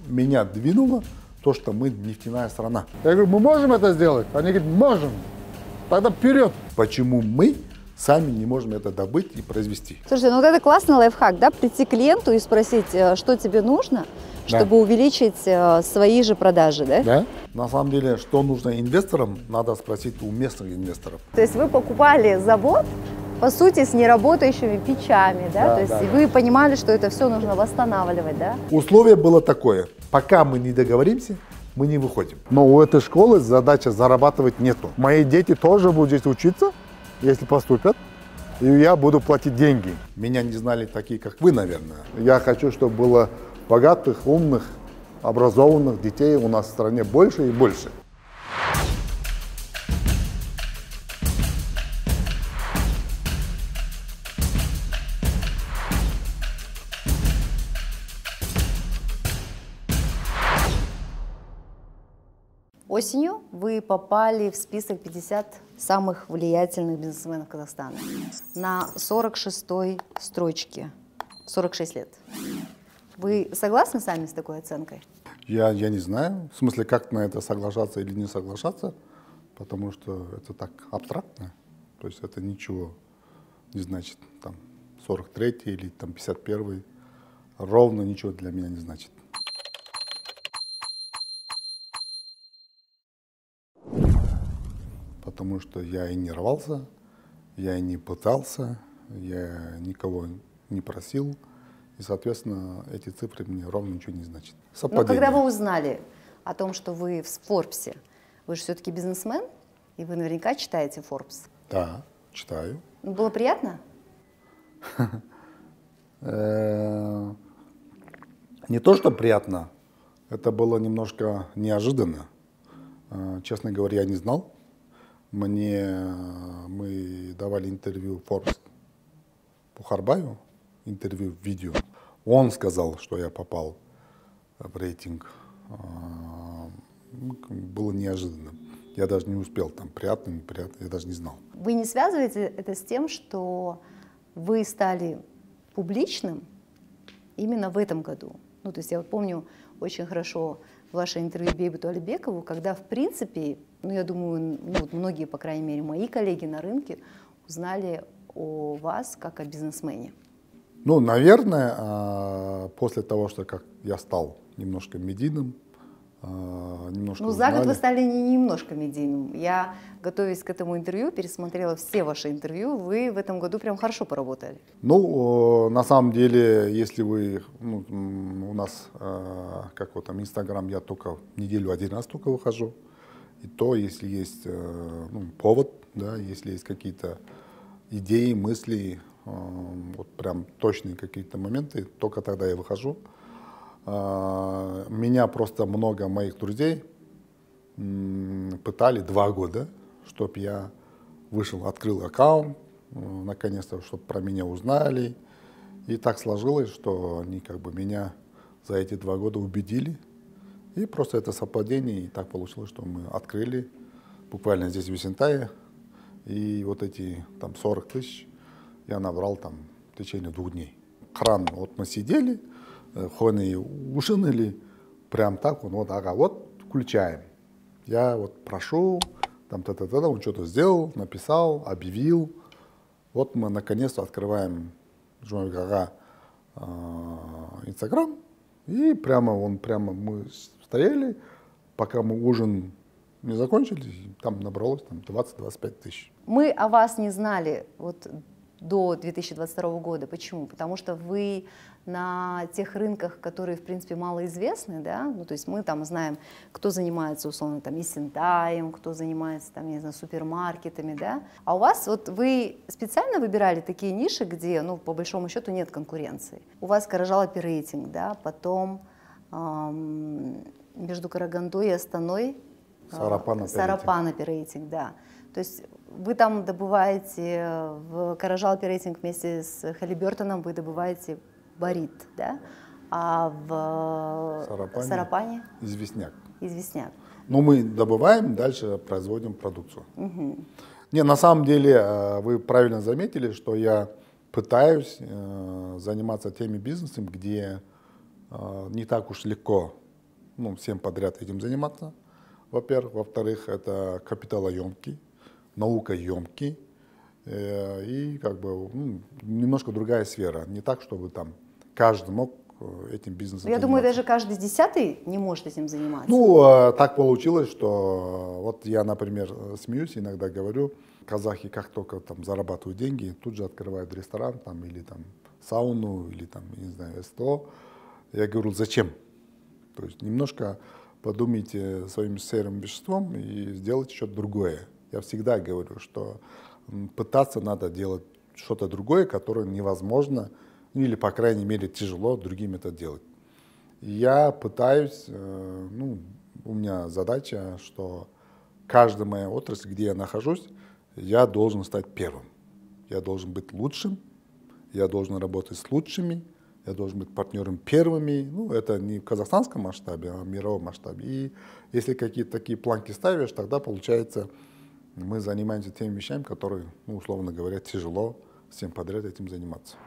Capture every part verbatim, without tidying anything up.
меня двинуло то, что мы нефтяная страна. Я говорю, мы можем это сделать? Они говорят, можем. Тогда вперед. Почему мы сами не можем это добыть и произвести? Слушайте, ну вот это классный лайфхак, да, прийти к клиенту и спросить, что тебе нужно, Да. чтобы увеличить свои же продажи, да? Да? На самом деле, что нужно инвесторам, надо спросить у местных инвесторов. То есть вы покупали завод, по сути, с неработающими печами, да? Да, То есть да, и да. вы понимали, что это все нужно восстанавливать, да? Условие было такое: пока мы не договоримся, мы не выходим. Но у этой школы задача зарабатывать нету. Мои дети тоже будут здесь учиться, если поступят, и я буду платить деньги. Меня не знали такие, как вы, наверное. Я хочу, чтобы было богатых, умных, образованных детей у нас в стране больше и больше. Осенью вы попали в список пятидесяти самых влиятельных бизнесменов Казахстана на сорок шестой строчке, сорок шесть лет. Вы согласны сами с такой оценкой? Я, я не знаю, в смысле, как на это соглашаться или не соглашаться, потому что это так абстрактно, то есть это ничего не значит. Там сорок третий или там пятьдесят первый ровно ничего для меня не значит. Потому что я и не рвался, я и не пытался, я никого не просил. И, соответственно, эти цифры мне ровно ничего не значат. Но когда вы узнали о том, что вы в Форбсе, вы же все-таки бизнесмен, и вы наверняка читаете Forbes. Да, читаю. Было приятно? Не то, что приятно, это было немножко неожиданно. Честно говоря, я не знал. Мне мы давали интервью Forbes Бухарбаю, интервью в видео. Он сказал, что я попал в рейтинг. Было неожиданно. Я даже не успел, там приятно, неприятно, я даже не знал. Вы не связываете это с тем, что вы стали публичным именно в этом году? Ну, то есть я вот помню очень хорошо ваше интервью Бейбуту Алибекову, когда, в принципе, ну, я думаю, ну, вот многие, по крайней мере, мои коллеги на рынке узнали о вас как о бизнесмене. Ну, наверное, после того, что как я стал немножко медийным, немножко Ну, за год узнали. вы стали не немножко медийным. Я, готовясь к этому интервью, пересмотрела все ваши интервью. Вы в этом году прям хорошо поработали. Ну, на самом деле, если вы, ну, у нас, как вот там, Инстаграм, я только в неделю один раз только выхожу. И то, если есть, ну, повод, да, если есть какие-то идеи, мысли, вот прям точные какие-то моменты, только тогда я выхожу. Меня просто много моих друзей пытали два года, чтобы я вышел, открыл аккаунт, наконец-то, чтобы про меня узнали. И так сложилось, что они как бы меня за эти два года убедили. И просто это совпадение, и так получилось, что мы открыли буквально здесь, в Есентае. И вот эти там сорок тысяч я набрал там в течение двух дней. Кран, вот мы сидели, хоны ужинали, прям так, он вот, ага, вот включаем. Я вот прошу, там та-та-та, он что-то сделал, написал, объявил. Вот мы наконец-то открываем Джумайгага Инстаграм, и прямо он, прямо мы стояли, пока мы ужин не закончили, там набралось там двадцать-двадцать пять тысяч. Мы о вас не знали вот до две тысячи двадцать второго года. Почему? Потому что вы на тех рынках, которые, в принципе, малоизвестны, да, ну, то есть мы там знаем, кто занимается, условно, там, Есентаем, кто занимается, там, я не знаю, супермаркетами, да, а у вас, вот вы специально выбирали такие ниши, где, ну, по большому счету нет конкуренции. У вас Каражал оперейтинг, да, потом эм, между Карагандой и Астаной Сарапан Сарапан оперейтинг, да. То есть вы там добываете, в Каражал оперейтинг вместе с Халибертоном вы добываете барит, да? А в Сарапане, Сарапане известняк. известняк. Ну, мы добываем, дальше производим продукцию. Угу. Не, на самом деле, вы правильно заметили, что я пытаюсь заниматься теми бизнесами, где не так уж легко ну, всем подряд этим заниматься, во-первых. Во-вторых, это капиталоемкий, наукоемкий э, и как бы ну, немножко другая сфера. Не так, чтобы там каждый мог этим бизнесом Я заниматься. думаю, даже каждый десятый не может этим заниматься. Ну, так получилось, что вот я, например, смеюсь, иногда говорю, казахи как только там зарабатывают деньги, тут же открывают ресторан там, или там сауну, или там, не знаю, СТО. Я говорю, зачем? То есть немножко подумайте своим серым веществом и сделайте что-то другое. Я всегда говорю, что пытаться надо делать что-то другое, которое невозможно, или, по крайней мере, тяжело другим это делать. Я пытаюсь, ну, у меня задача, что каждая моя отрасль, где я нахожусь, я должен стать первым. Я должен быть лучшим, я должен работать с лучшими, я должен быть партнером первыми. Ну, это не в казахстанском масштабе, а в мировом масштабе. И если какие-то такие планки ставишь, тогда, получается, мы занимаемся теми вещами, которые, ну, условно говоря, тяжело всем подряд этим заниматься.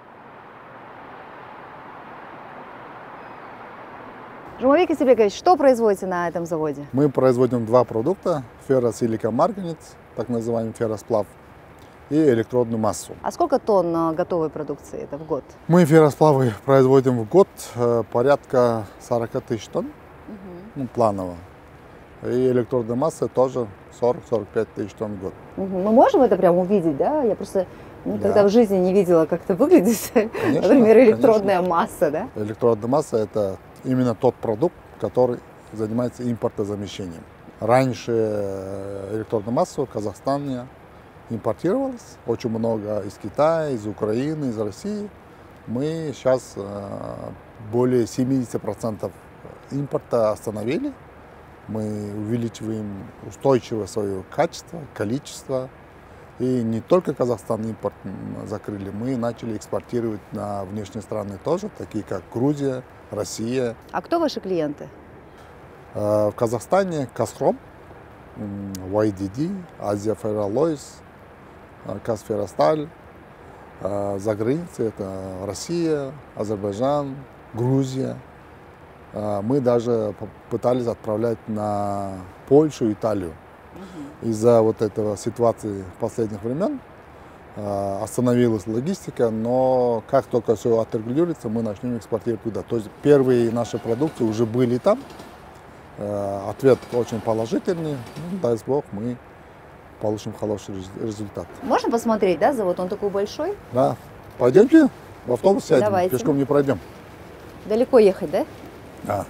Жумабек Исабекович, что производите на этом заводе? Мы производим два продукта: ферросиликомарганец, так называемый ферросплав, и электродную массу. А сколько тонн готовой продукции это в год? Мы ферросплавы производим в год э, порядка сорок тысяч тонн, угу. ну, планово. И электродная масса тоже сорок — сорок пять тысяч тонн в год. Угу. Мы можем это прямо увидеть, да? Я просто никогда да. в жизни не видела, как это выглядит. Конечно, например, электродная конечно. масса, да? Электродная масса — это именно тот продукт, который занимается импортозамещением. Раньше электродная масса в Казахстане импортировалась очень много из Китая, из Украины, из России. Мы сейчас более семьдесят процентов импорта остановили. Мы увеличиваем устойчивое свое качество, количество. И не только Казахстан импорт закрыли, мы начали экспортировать на внешние страны тоже, такие как Грузия, Россия. А кто ваши клиенты? В Казахстане Казхром, вай ди ди, Азия Ферролойс, Казферросталь. За границей это Россия, Азербайджан, Грузия. Мы даже пытались отправлять на Польшу, Италию. Угу. Из-за вот этого ситуации последних времен остановилась логистика, но как только все отрегулируется, мы начнем экспортировать туда. То есть первые наши продукты уже были там. Ответ очень положительный. Ну, дай бог, мы получим хороший результат. Можно посмотреть, да, завод? Он такой большой? Да. Пойдемте в автобус сядем, Давайте. Пешком не пройдем. Далеко ехать, да? Да.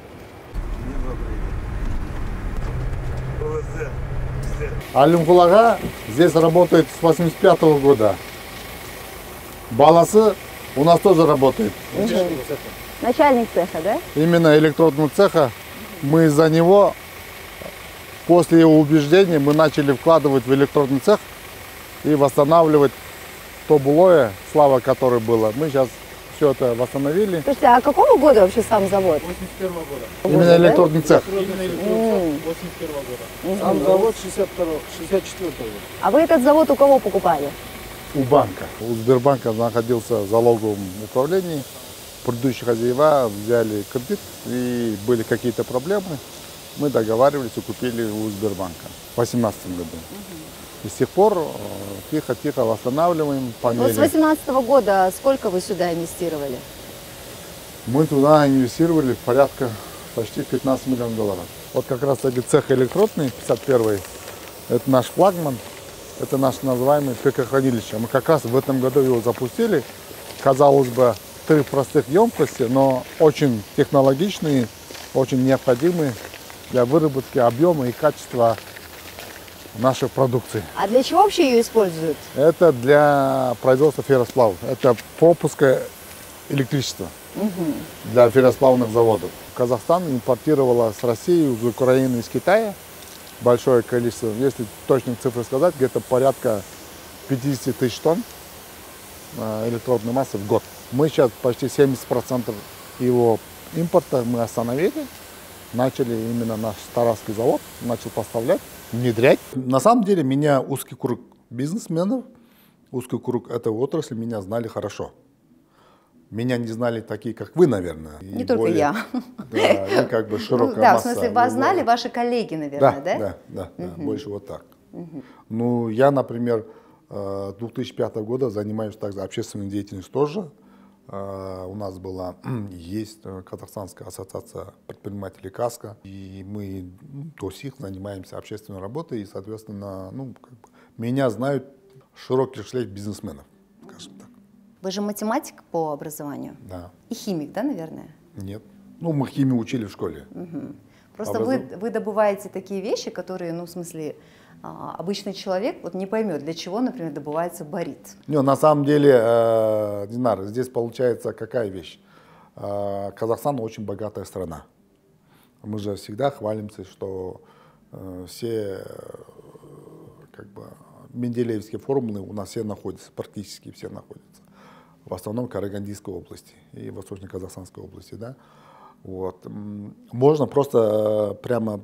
Алимкулага здесь работает с восемьдесят пятого года. Баласы у нас тоже работает. Угу. Начальник цеха, да? Именно электродного цеха. Мы из-за него, после его убеждения, мы начали вкладывать в электродный цех и восстанавливать то былое, слава которое было. Мы сейчас все это восстановили. Слушайте, а какого года вообще сам завод? восемьдесят первого года. Именно электродный цех. Именно электродный цех восемьдесят первого года. Сам завод шестьдесят второго, шестьдесят четвёртого года. А вы этот завод у кого покупали? У банка. У Сбербанка находился в залоговом управлении. Предыдущие хозяева взяли кредит и были какие-то проблемы. Мы договаривались и купили у Сбербанка в две тысячи восемнадцатом году. Угу. И с тех пор тихо-тихо восстанавливаем по мере. Вот с две тысячи восемнадцатого года сколько вы сюда инвестировали? Мы туда инвестировали порядка почти пятнадцать миллионов долларов. Вот как раз таки цех электродный, пятьдесят первый, это наш флагман, это наш называемый ПК-хранилище. Мы как раз в этом году его запустили. Казалось бы, три простых емкости, но очень технологичные, очень необходимые для выработки объема и качества нашей продукции. А для чего вообще ее используют? Это для производства ферросплавов. Это пропуска электричества угу. для ферросплавных заводов. Казахстан импортировала с России, из Украины, из Китая большое количество, если точные цифры сказать, где-то порядка пятьдесят тысяч тонн электродной массы в год. Мы сейчас почти семьдесят процентов его импорта мы остановили. Начали именно наш Тарасский завод, начал поставлять, внедрять. На самом деле меня узкий круг бизнесменов, узкий круг этой отрасли меня знали хорошо. меня не знали такие, как вы, наверное. Не только более, я. Да, и как бы широкая ну, да, масса. в смысле, вас знали ваши коллеги, наверное, да? Да, да, да, да угу. больше вот так. Угу. Ну, я, например, с две тысячи пятого года занимаюсь также общественной деятельностью тоже. У нас была, есть Казахстанская ассоциация предпринимателей КАСКО, и мы до сих занимаемся общественной работой, и, соответственно, ну, как бы, меня знают широкий шлейф бизнесменов, скажем так. Вы же математик по образованию? Да. И химик, да, наверное? Нет. Ну, мы химию учили в школе. Угу. Просто Образов... вы, вы добываете такие вещи, которые, ну, в смысле, обычный человек вот не поймет, для чего, например, добывается барит. Не, на самом деле, э, Динар, здесь получается какая вещь? Э, Казахстан очень богатая страна. Мы же всегда хвалимся, что э, все э, как бы, менделеевские формулы у нас все находятся, практически все находятся. В основном в Карагандинской области и Восточно-Казахстанской области. Да? Вот. Можно просто прямо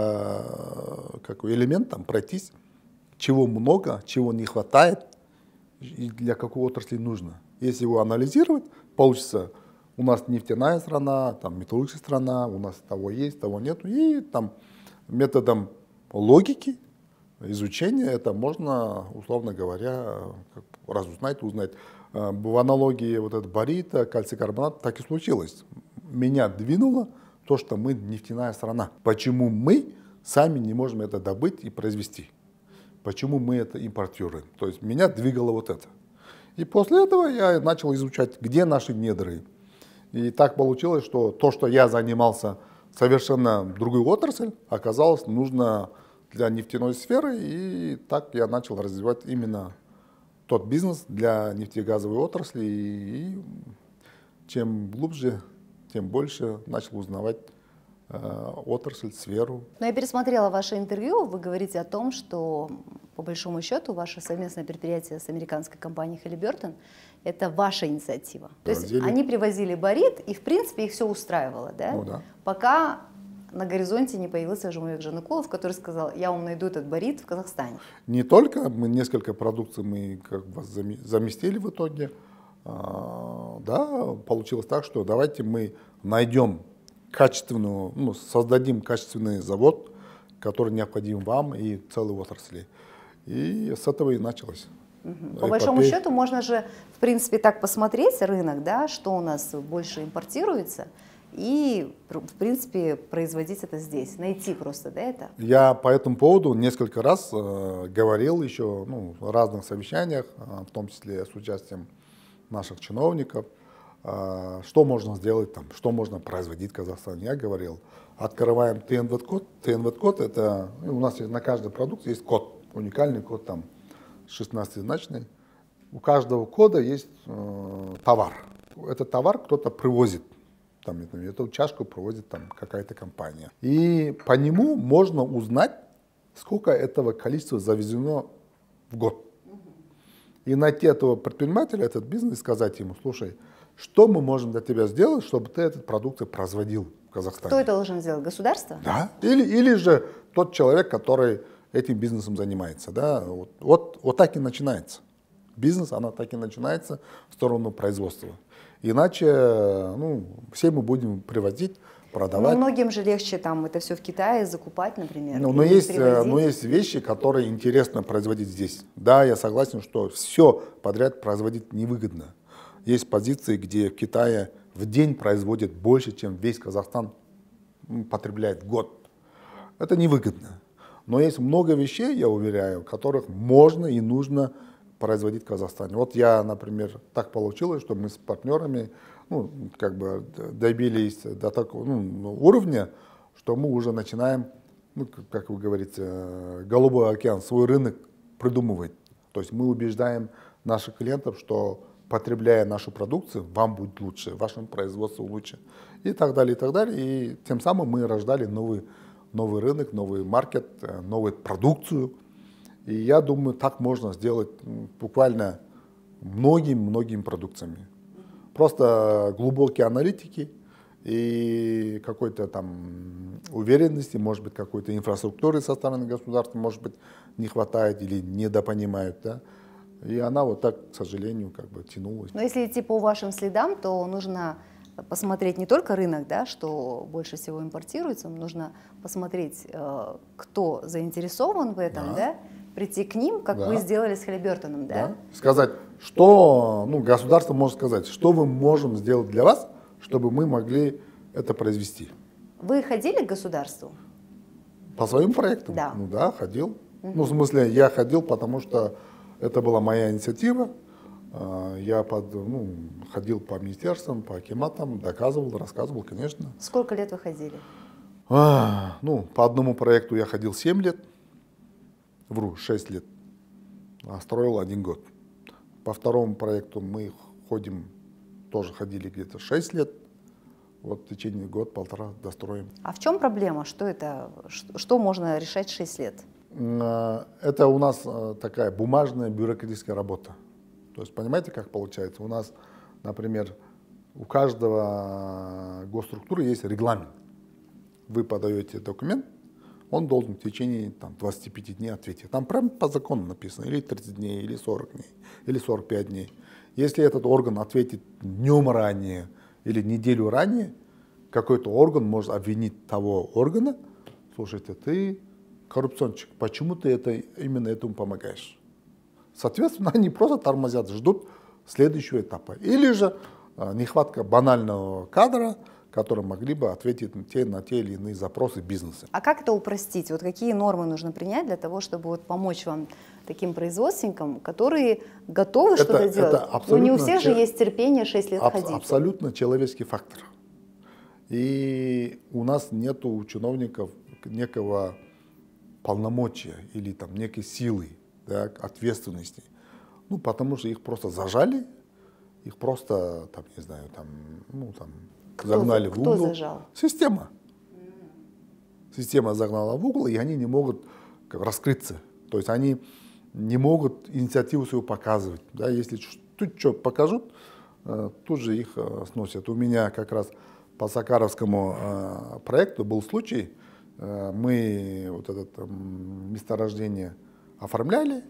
по как, элементам пройтись, чего много, чего не хватает и для какой отрасли нужно. Если его анализировать, получится, у нас нефтяная страна, там металлургическая страна, у нас того есть, того нет. И там методом логики, изучения это можно, условно говоря, как, разузнать, узнать. В аналогии вот этот барита, кальций-карбонат, так и случилось. Меня двинуло то, что мы нефтяная страна. Почему мы сами не можем это добыть и произвести? Почему мы это импортируем? То есть меня двигало вот это. И после этого я начал изучать, где наши недры. И так получилось, что то, что я занимался совершенно другой отрасль, оказалось нужно для нефтяной сферы. И так я начал развивать именно тот бизнес для нефтегазовой отрасли. И чем глубже, тем больше начал узнавать э, отрасль, сферу. Но я пересмотрела ваше интервью. Вы говорите о том, что по большому счету ваше совместное предприятие с американской компанией Halliburton – это ваша инициатива. Привозили. То есть они привозили барит, и в принципе их все устраивало, да? Ну, да. Пока на горизонте не появился Жумабек Жаныкулов, который сказал: я вам найду этот барит в Казахстане. Не только, мы несколько продукций мы как бы заместили в итоге. А, да, получилось так, что давайте мы найдем качественную, ну, создадим качественный завод, который необходим вам и целой отрасли. И с этого и началось. Угу. По большому счету можно же, в принципе, так посмотреть рынок, да, что у нас больше импортируется, и, в принципе, производить это здесь, найти просто, да, это? Я по этому поводу несколько раз э, говорил еще ну, в разных совещаниях, э, в том числе с участием наших чиновников, э, что можно сделать там, что можно производить в Казахстане. Я говорил, открываем ТНВ-код. ТНВ-код это, у нас на каждый продукт есть код, уникальный код там шестнадцатизначный. У каждого кода есть э, товар. Этот товар кто-то привозит. Там, эту чашку проводит там какая-то компания. И по нему можно узнать, сколько этого количества завезено в год. И найти этого предпринимателя, этот бизнес, и сказать ему: слушай, что мы можем для тебя сделать, чтобы ты этот продукт производил в Казахстане? Кто это должен сделать? Государство? Да. Или, или же тот человек, который этим бизнесом занимается. Да? Вот, вот, вот так и начинается. Бизнес, она так и начинается в сторону производства. Иначе ну, все мы будем привозить, продавать. Но многим же легче там это все в Китае закупать, например. Ну, но, есть, но есть вещи, которые интересно производить здесь. Да, я согласен, что все подряд производить невыгодно. Есть позиции, где в Китае в день производят больше, чем весь Казахстан потребляет в год. Это невыгодно. Но есть много вещей, я уверяю, которых можно и нужно производить в Казахстане. Вот я, например, так получилось, что мы с партнерами ну, как бы добились до такого ну, уровня, что мы уже начинаем, ну, как вы говорите, голубой океан, свой рынок придумывать. То есть мы убеждаем наших клиентов, что потребляя нашу продукцию, вам будет лучше, вашему производству лучше. И так далее, и так далее. И тем самым мы рождали новый, новый рынок, новый маркет, новую продукцию. И я думаю, так можно сделать буквально многими-многими продукциями. Просто глубокие аналитики и какой-то там уверенности, может быть, какой-то инфраструктуры со стороны государства, может быть, не хватает или недопонимают. Да? И она вот так, к сожалению, как бы тянулась. Но если идти по вашим следам, то нужно посмотреть не только рынок, да, что больше всего импортируется, нужно посмотреть, кто заинтересован в этом, да. Да, прийти к ним, как да. вы сделали с Халибертоном, да? Да. Сказать, что ну, государство может сказать, что мы можем сделать для вас, чтобы мы могли это произвести. Вы ходили к государству? По своим проектам? Да. Ну да, ходил. Угу. Ну, в смысле, я ходил, потому что это была моя инициатива. Я под, ну, ходил по министерствам, по акиматам, доказывал, рассказывал, конечно. Сколько лет вы ходили? А, ну, по одному проекту я ходил семь лет, вру, шесть лет, а строил один год. По второму проекту мы ходим, тоже ходили где-то шесть лет. Вот в течение год-полтора достроим. А в чем проблема? Что это? Что можно решать шесть лет? Это у нас такая бумажная бюрократическая работа. То есть понимаете, как получается? У нас, например, у каждого госструктуры есть регламент. Вы подаете документ, он должен в течение там, двадцати пяти дней ответить. Там прямо по закону написано, или тридцать дней, или сорок дней, или сорок пять дней. Если этот орган ответит днем ранее или неделю ранее, какой-то орган может обвинить того органа: слушайте, ты коррупционщик, почему ты это, именно этому помогаешь? Соответственно, они просто тормозят, ждут следующего этапа. Или же а, нехватка банального кадра, которые могли бы ответить на те, на те или иные запросы бизнеса. А как это упростить? Вот какие нормы нужно принять для того, чтобы вот помочь вам, таким производственникам, которые готовы это, что-то делать? Но не у всех же есть терпение шесть лет аб ходить. Абсолютно человеческий фактор. И у нас нет у чиновников некого полномочия или там некой силы, да, ответственности. Ну, потому что их просто зажали, их просто, там, не знаю, там, ну, там, Кто, загнали в угол. Кто зажал? Система. Система загнала в угол, и они не могут раскрыться. То есть они не могут инициативу свою показывать. Да? Если тут что покажут, тут же их сносят. У меня как раз по Сакаровскому проекту был случай, мы вот это месторождение оформляли,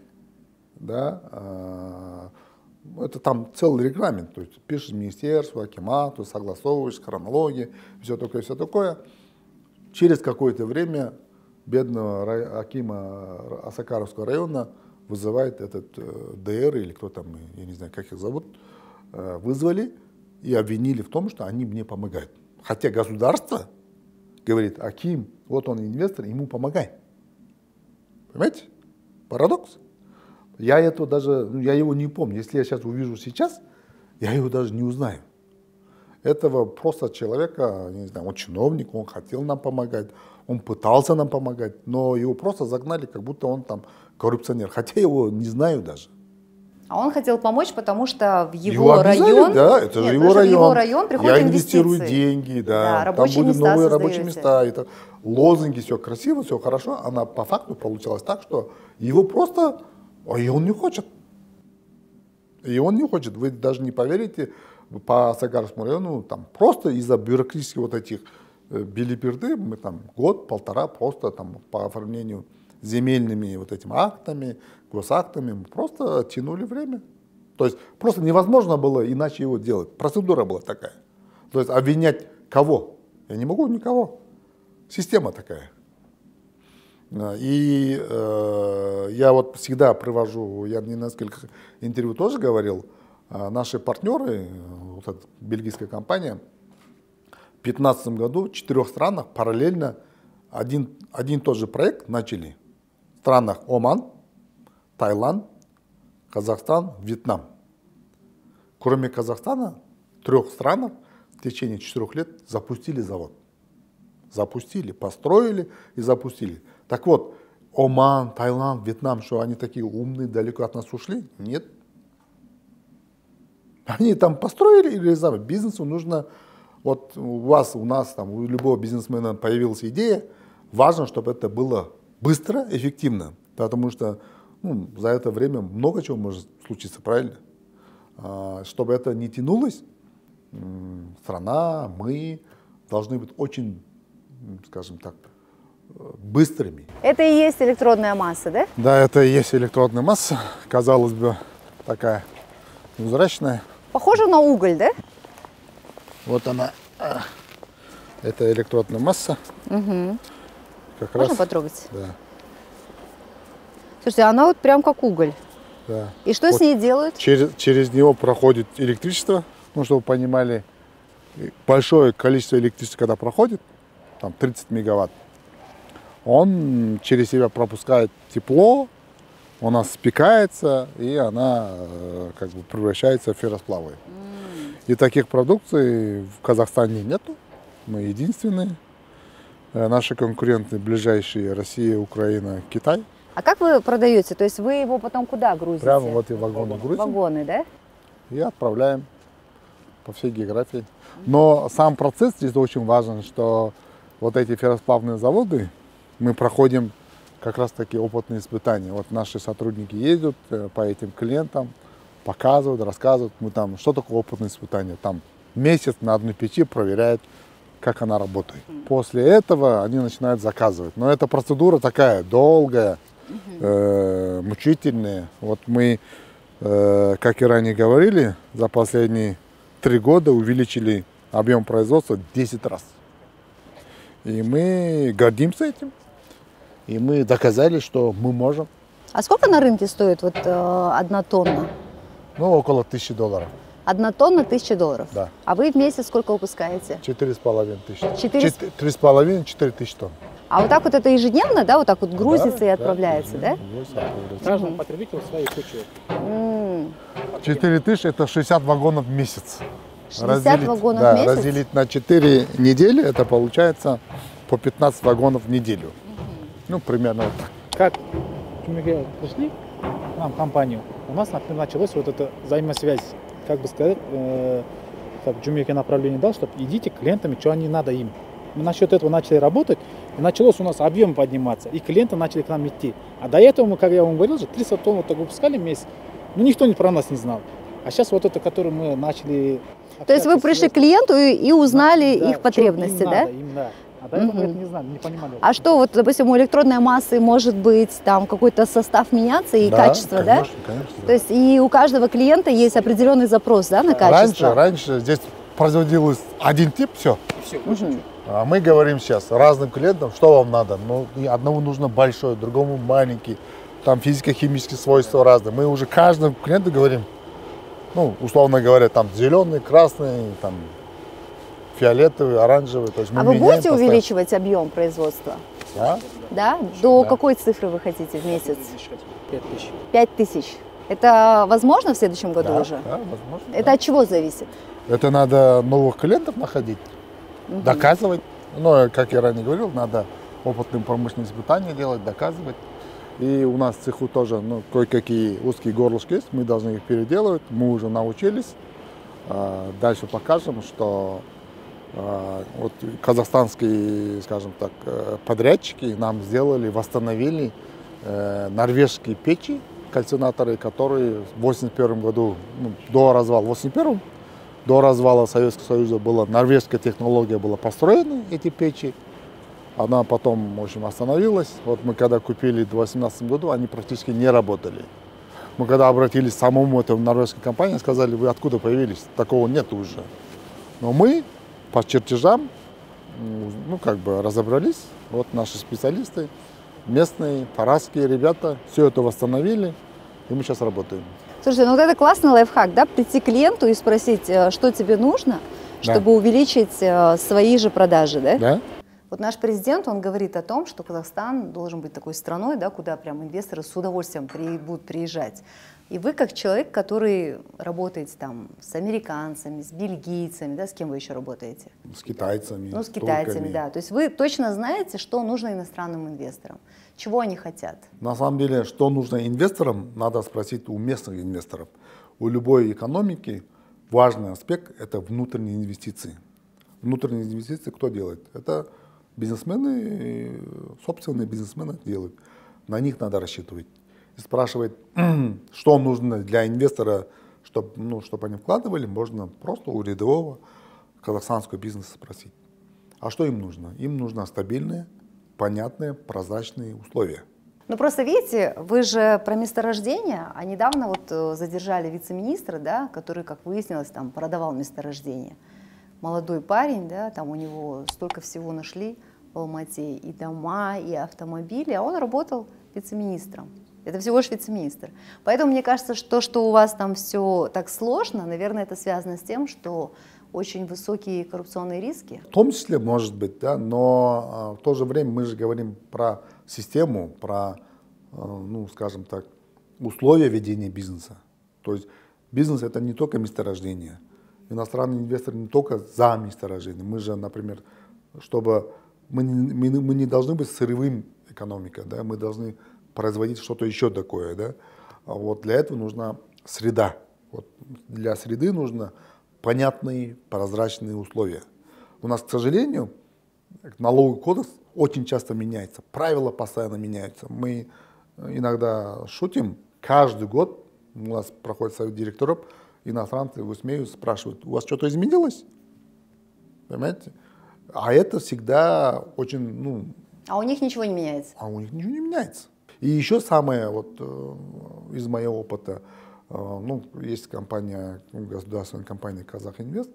да, это там целый регламент, то есть пишешь министерство, акимат, согласовываешь, хронология, все такое, все такое. Через какое-то время бедного акима Сакаровского района вызывает этот ДР, или кто там, я не знаю, как их зовут, вызвали и обвинили в том, что они мне помогают. Хотя государство говорит: аким, вот он инвестор, ему помогай. Понимаете? Парадокс. Я этого даже, ну, я его не помню. Если я сейчас увижу сейчас, я его даже не узнаю. Этого просто человека, не знаю, он чиновник, он хотел нам помогать, он пытался нам помогать, но его просто загнали, как будто он там коррупционер. Хотя я его не знаю даже. А он хотел помочь, потому что в его, его район, да, это нет, же его район. В его район приходят я инвестирую инвестиции. деньги, да, да там будут новые создаете. рабочие места. Это, лозунги, все красиво, все хорошо. Она по факту получалась так, что его просто, а и он не хочет. И он не хочет. Вы даже не поверите, по Сакаровскому району там просто из-за бюрократических вот этих билиберды мы там год-полтора просто там по оформлению земельными вот этими актами, госактами, мы просто тянули время. То есть просто невозможно было иначе его делать. Процедура была такая. То есть обвинять кого? Я не могу никого. Система такая. И э, я вот всегда привожу, я не несколько интервью тоже говорил, э, наши партнеры, вот эта бельгийская компания, в две тысячи пятнадцатом году в четырех странах параллельно один, один и тот же проект начали. В странах Оман, Таиланд, Казахстан, Вьетнам. Кроме Казахстана, в трех странах в течение четырех лет запустили завод. Запустили, построили и запустили. Так вот, Оман, Таиланд, Вьетнам, что они такие умные, далеко от нас ушли? Нет. Они там построили и реализовали. Бизнесу нужно, вот у вас, у нас, там, у любого бизнесмена появилась идея, важно, чтобы это было быстро, эффективно, потому что ну, за это время много чего может случиться, правильно? А, чтобы это не тянулось, страна, мы должны быть очень, скажем так, быстрыми. Это и есть электродная масса, да? Да, это и есть электродная масса. Казалось бы, такая невзрачная. Похоже на уголь, да? Вот она. Это электродная масса. Угу. Как Можно раз. потрогать? Да. Слушайте, она вот прям как уголь. Да. И что Вот с ней делают? Через, через него проходит электричество. Ну, чтобы вы понимали, большое количество электричества, когда проходит, там тридцать мегаватт, он через себя пропускает тепло, она спекается, и она э, как бы превращается в ферросплавы. Mm. И таких продукций в Казахстане нету. Мы единственные. Э, наши конкуренты ближайшие: Россия, Украина, Китай. А как вы продаете? То есть вы его потом куда грузите? Прямо в эти вагоны грузим. Вагоны, да? И отправляем по всей географии. Но сам процесс здесь очень важен, что вот эти ферросплавные заводы, мы проходим как раз таки опытные испытания. Вот наши сотрудники ездят по этим клиентам, показывают, рассказывают. Мы там, что такое опытное испытание? Там месяц на одной печи проверяют, как она работает. После этого они начинают заказывать. Но эта процедура такая долгая, э, мучительная. Вот мы, э, как и ранее говорили, за последние три года увеличили объем производства десять раз. И мы гордимся этим. И мы доказали, что мы можем. А сколько на рынке стоит вот э, одна тонна? Ну, около тысячи долларов. Одна тонна тысяча долларов? Да. А вы в месяц сколько выпускаете? Четыре с половиной тысячи. Четыре с- Три с половиной, четыре тысячи тонн. А вот так вот это ежедневно, да, вот так вот грузится Да, и да, отправляется, да? Каждому потребителю свои кучи. М. Четыре тысячи это шестьдесят вагонов в месяц. шестьдесят вагонов да, в месяц? разделить на четыре недели, это получается по пятнадцать вагонов в неделю. Ну, примерно вот так. Как к Джумике пришли, к нам в компанию, у нас, например, началась вот эта взаимосвязь. Как бы сказать, э, как Джумике направление дал, чтобы идите к клиентам, что они надо им. Мы насчет этого начали работать, и началось у нас объем подниматься, и клиенты начали к нам идти. А до этого мы, как я вам говорил, же триста тонн вот так выпускали в месяц, но никто не про нас не знал. А сейчас вот это, которое мы начали... То есть вы пришли к клиенту и, и узнали Да, их потребности, что им да? надо, им, да? А до этого Мгм. мы это не знали, не понимали. А что, вот, допустим, у электродной массы может быть там какой-то состав меняться и Да, качество, конечно, да? конечно, да. То есть и у каждого клиента есть определенный запрос, да, на качество? Раньше, раньше здесь производилось один тип, все. Все, Мгм. А мы говорим сейчас разным клиентам, что вам надо. Ну, и одному нужно большой, другому маленький. Там физико-химические свойства разные. Мы уже каждому клиенту говорим, ну, условно говоря, там зеленый, красный, там фиолетовый, оранжевый. То есть мы А вы меняем будете постоянно. увеличивать объем производства? Да? Да? До Да. какой цифры вы хотите в месяц? пять тысяч. Пять тысяч. Это возможно в следующем году Да, уже? да, возможно. Это да. от чего зависит? Это надо новых клиентов находить, доказывать. Ну, как я ранее говорил, надо опытные промышленные испытания делать, доказывать. И у нас в цеху тоже, ну, кое-какие узкие горлышки есть, мы должны их переделывать, мы уже научились. А, Дальше покажем, что а, вот казахстанские, скажем так, э, подрядчики нам сделали, восстановили э, норвежские печи, кальцинаторы, которые в восемьдесят первом году, ну, до развала, в восемьдесят первом, до развала Советского Союза была норвежская технология, была построена, эти печи. Она потом, в общем, остановилась. Вот мы когда купили в две тысячи восемнадцатом году, они практически не работали. Мы когда обратились к самому этому норвежской компании, сказали, вы откуда появились? Такого нет уже. Но мы по чертежам, ну, как бы разобрались. Вот наши специалисты, местные, тарасские ребята, все это восстановили, и мы сейчас работаем. Слушайте, ну вот это классный лайфхак, да, прийти к клиенту и спросить, э, что тебе нужно, Да. чтобы увеличить э, свои же продажи, да? Да? Вот наш президент, он говорит о том, что Казахстан должен быть такой страной, да, куда прям инвесторы с удовольствием при, будут приезжать. И вы как человек, который работаете там с американцами, с бельгийцами, да, с кем вы еще работаете? С китайцами. Ну, с китайцами, турками. да. То есть вы точно знаете, что нужно иностранным инвесторам, чего они хотят. На самом деле, что нужно инвесторам, надо спросить у местных инвесторов. У любой экономики важный аспект – это внутренние инвестиции. Внутренние инвестиции кто делает? Это бизнесмены, собственные бизнесмены делают. На них надо рассчитывать. И спрашивать, что нужно для инвестора, чтобы, ну, чтобы они вкладывали, можно просто у рядового казахстанского бизнеса спросить. А что им нужно? Им нужны стабильные, понятные, прозрачные условия. Ну просто видите, вы же про месторождение, а недавно вот задержали вице-министра, да, который, как выяснилось, там продавал месторождение. Молодой парень, да, там у него столько всего нашли в Алмате, и дома, и автомобили, а он работал вице-министром. Это всего лишь вице-министр. Поэтому мне кажется, что то, что у вас там все так сложно, наверное, это связано с тем, что очень высокие коррупционные риски. В том числе, может быть, да, но в то же время мы же говорим про систему, про, ну, скажем так, условия ведения бизнеса. То есть бизнес — это не только месторождение. Иностранный инвестор не только за месторождение. Мы же, например, чтобы мы не, мы, мы не должны быть сырьевым экономикой, да, мы должны производить что-то еще такое, да. А вот для этого нужна среда. Вот для среды нужно понятные, прозрачные условия. У нас, к сожалению, налоговый кодекс очень часто меняется, правила постоянно меняются. Мы иногда шутим, каждый год у нас проходит совет директоров, иностранцы высмеивают, спрашивают: у вас что-то изменилось? Понимаете? А это всегда очень, ну... А у них ничего не меняется? А у них ничего не меняется. И еще самое, вот из моего опыта, ну, есть компания, государственная компания «Казахинвест»,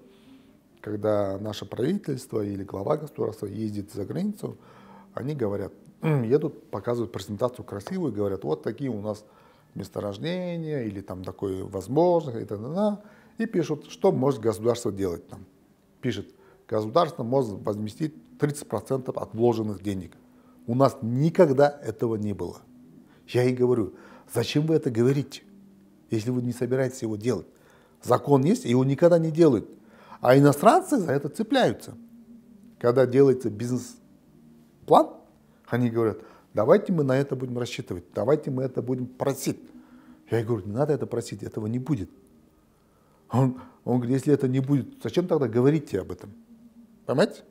когда наше правительство или глава государства ездит за границу, они говорят, едут, показывают презентацию красивую, говорят: вот такие у нас месторождения, или там такое возможно, и т.д. И пишут, что может государство делать там. Пишет: государство может возместить тридцать процентов от вложенных денег. У нас никогда этого не было. Я и говорю: зачем вы это говорите, если вы не собираетесь его делать? Закон есть, и его никогда не делают. А иностранцы за это цепляются. Когда делается бизнес-план, они говорят: давайте мы на это будем рассчитывать, давайте мы это будем просить. Я говорю: не надо это просить, этого не будет. Он, он говорит: если это не будет, зачем тогда говорите об этом? Понимаете?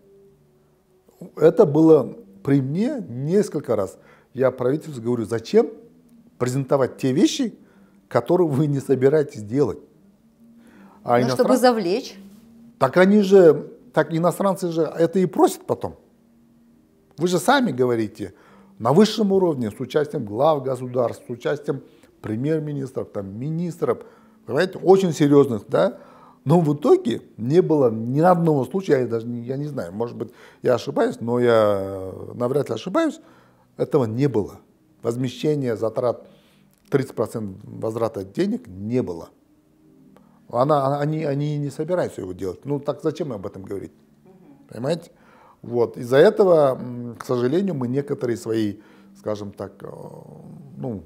Это было при мне несколько раз. Я правительству говорю: зачем презентовать те вещи, которые вы не собираетесь делать? А ну, иностран... чтобы завлечь. Так они же, так иностранцы же это и просят потом. Вы же сами говорите, на высшем уровне, с участием глав государств, с участием премьер-министров, там, министров, понимаете, очень серьезных, да? Но в итоге не было ни одного случая, я даже не, я не знаю, может быть, я ошибаюсь, но я навряд ли ошибаюсь, этого не было. Возмещение затрат тридцать процентов возврата денег не было. Она, они, они не собираются его делать. Ну так зачем об этом говорить? Понимаете? Вот. Из-за этого, к сожалению, мы некоторые свои, скажем так, ну,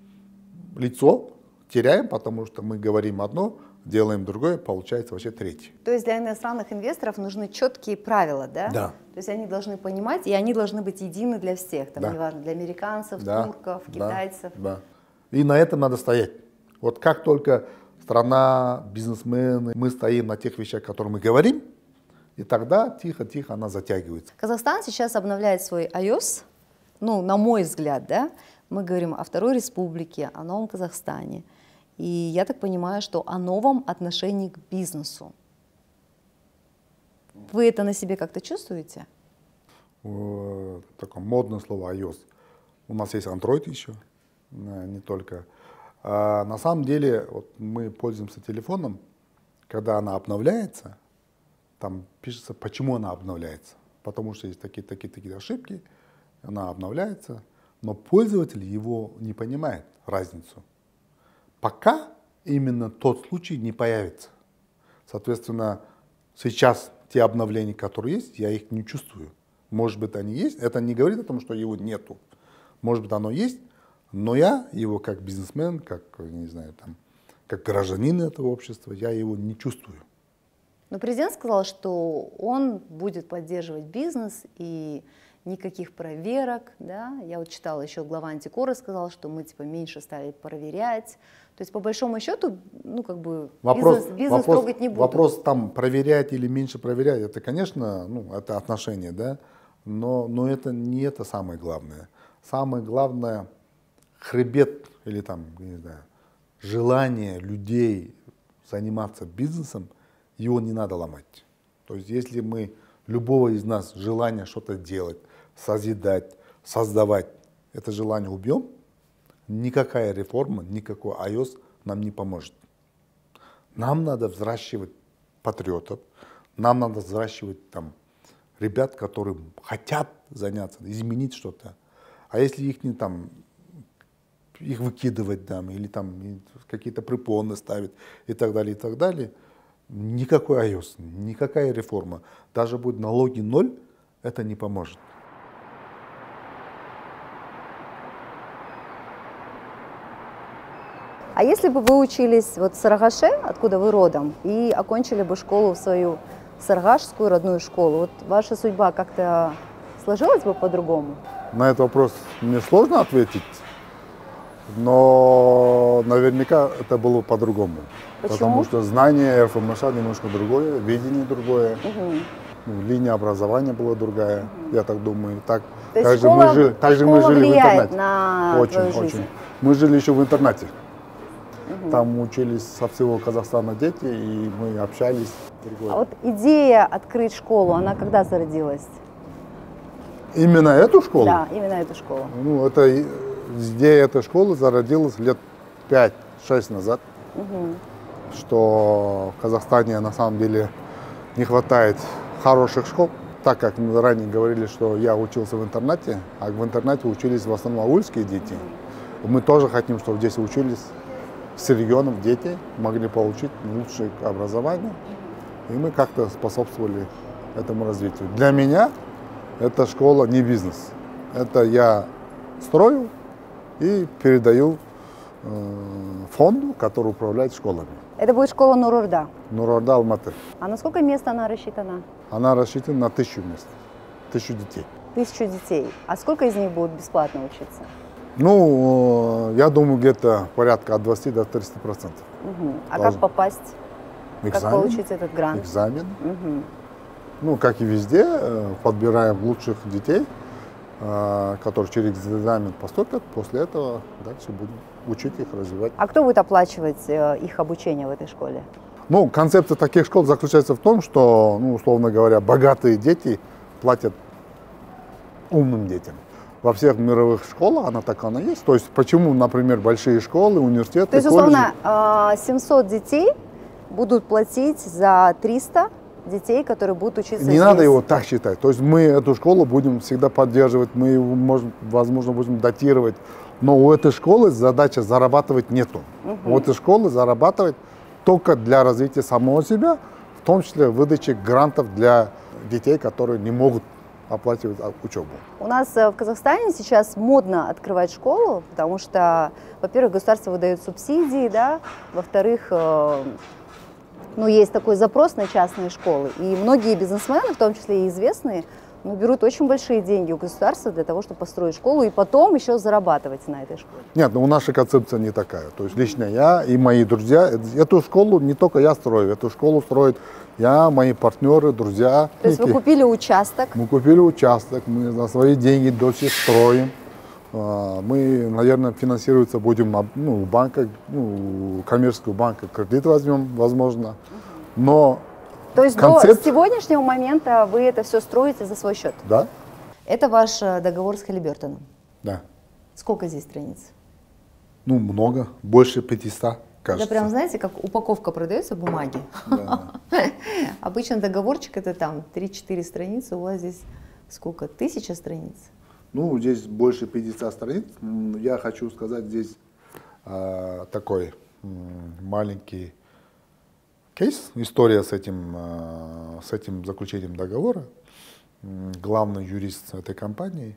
лицо теряем, потому что мы говорим одно, делаем другое, получается вообще третье. То есть для иностранных инвесторов нужны четкие правила, да? Да. То есть они должны понимать, и они должны быть едины для всех, там, да. неважно, для американцев, да. турков, да. китайцев. Да. И на этом надо стоять. Вот как только страна, бизнесмены, мы стоим на тех вещах, о которых мы говорим, и тогда тихо-тихо она затягивается. Казахстан сейчас обновляет свой ай о эс, ну, на мой взгляд, да, мы говорим о Второй Республике, о новом Казахстане. И я так понимаю, что о новом отношении к бизнесу. Вы это на себе как-то чувствуете? Такое модное слово iOS. У нас есть Android еще, не только. А на самом деле вот мы пользуемся телефоном, когда она обновляется, там пишется, почему она обновляется. Потому что есть такие, такие, такие ошибки, она обновляется, но пользователь его не понимает, разницу. Пока именно тот случай не появится. Соответственно, сейчас те обновления, которые есть, я их не чувствую. Может быть, они есть. Это не говорит о том, что его нету. Может быть, оно есть, но я его как бизнесмен, как, не знаю, там, как гражданин этого общества, я его не чувствую. Но президент сказал, что он будет поддерживать бизнес и никаких проверок, да. Я вот читала, еще глава Антикора сказал, что мы типа меньше стали проверять. То есть по большому счету, ну как бы вопрос, бизнес, бизнес вопрос, трогать не будут. Вопрос там проверять или меньше проверять, это, конечно, ну, это отношение, да, но, но это не это самое главное. Самое главное хребет или там, не знаю, желание людей заниматься бизнесом, его не надо ломать. То есть если мы, любого из нас желание что-то делать, созидать, создавать, это желание убьем, никакая реформа, никакой ай о эс нам не поможет. Нам надо взращивать патриотов, нам надо взращивать там ребят, которые хотят заняться, изменить что-то. А если их не там, их выкидывать там, или там какие-то препоны ставить и так далее, и так далее, никакой ай о эс, никакая реформа, даже будет налоги ноль, это не поможет. А если бы вы учились вот в Сарыагаше, откуда вы родом, и окончили бы школу свою, сарыагашскую родную школу, вот ваша судьба как-то сложилась бы по-другому? На этот вопрос мне сложно ответить, но наверняка это было бы по-другому. Почему? Потому что знание эр эф эм эш немножко другое, видение другое, Угу. ну, линия образования была другая, угу. Я так думаю. Так, То есть также школа, мы жили, также мы школа жили в влияет интернете. на Очень, твою очень. жизнь? Мы жили еще в интернете. Угу. Там учились со всего Казахстана дети, и мы общались. А вот идея открыть школу, она когда зародилась? Именно эту школу? Да, именно эту школу. Ну, это и- идея этой школы зародилась лет пять-шесть назад, Угу. что в Казахстане на самом деле не хватает хороших школ. Так как мы ранее говорили, что я учился в интернате, а в интернате учились в основном аульские дети. Мы тоже хотим, чтобы здесь учились с регионов дети, могли получить лучшее образование. И мы как-то способствовали этому развитию. Для меня эта школа не бизнес. Это я строю и передаю э, фонду, который управляет школами. Это будет школа Нур-Орда. Нур-Орда, Алматы. А на сколько мест она рассчитана? Она рассчитана на тысячу мест, тысячу детей. Тысячу детей. А сколько из них будут бесплатно учиться? Ну, э, я думаю, где-то порядка от двадцати до тридцати процентов. Угу. А Должен. как попасть? Как получить этот грант? Экзамен. Угу. Ну, как и везде, э, подбираем лучших детей, э, которые через экзамен поступят. После этого дальше будем учить их, развивать. А кто будет оплачивать э, их обучение в этой школе? Ну, концепция таких школ заключается в том, что, ну, условно говоря, богатые дети платят умным детям. Во всех мировых школах она так она есть. То есть почему, например, большие школы, университеты, То есть, колледжи- условно, э, семьсот детей будут платить за триста детей, которые будут учиться Не здесь. надо его так считать. То есть мы эту школу будем всегда поддерживать, мы его, можем, возможно, будем датировать. Но у этой школы задача зарабатывать нету. Угу. У этой школы зарабатывать только для развития самого себя, в том числе выдачи грантов для детей, которые не могут оплачивать учебу. У нас э, в Казахстане сейчас модно открывать школу, потому что, во-первых, государство выдает субсидии, да, во-вторых, э, ну, есть такой запрос на частные школы. И многие бизнесмены, в том числе и известные, ну, берут очень большие деньги у государства для того, чтобы построить школу и потом еще зарабатывать на этой школе. Нет, ну наша концепция не такая. То есть лично я и мои друзья, эту школу не только я строю, эту школу строят я, мои партнеры, друзья. То есть вы купили участок? Мы купили участок, мы за свои деньги до сих строим. Мы, наверное, финансироваться будем ну, в банках, ну, у коммерческого банка кредит возьмем, возможно. Но То есть концепт... до сегодняшнего момента вы это все строите за свой счет? Да. Это ваш договор с Халибертоном? Да. Сколько здесь страниц? Ну, много, больше пятисот, кажется. Это прям, знаете, как упаковка продается бумаги. Да. Обычно договорчик это там три-четыре страницы, у вас здесь сколько? Тысяча страниц? Ну, здесь больше пятисот страниц. Я хочу сказать, здесь э, такой э, маленький кейс, история с этим, э, с этим заключением договора. Главный юрист этой компании,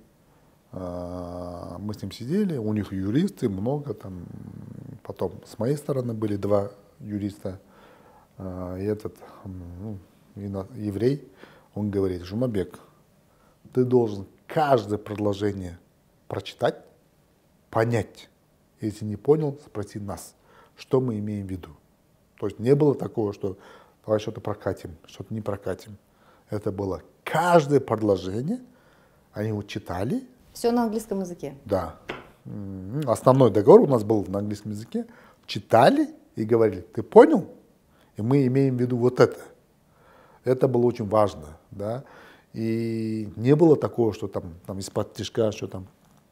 э, мы с ним сидели, у них юристы много, там, потом с моей стороны были два юриста, э, и этот ну, еврей, он говорит: Жумабек, ты должен каждое предложение прочитать, понять. Если не понял, спроси нас, что мы имеем в виду. То есть не было такого, что давай что-то прокатим, что-то не прокатим. Это было каждое предложение, они его читали. Все на английском языке? Да. Основной договор у нас был на английском языке. Читали и говорили: ты понял? И мы имеем в виду вот это. Это было очень важно, да. И не было такого, что там, там из-под тишка, что там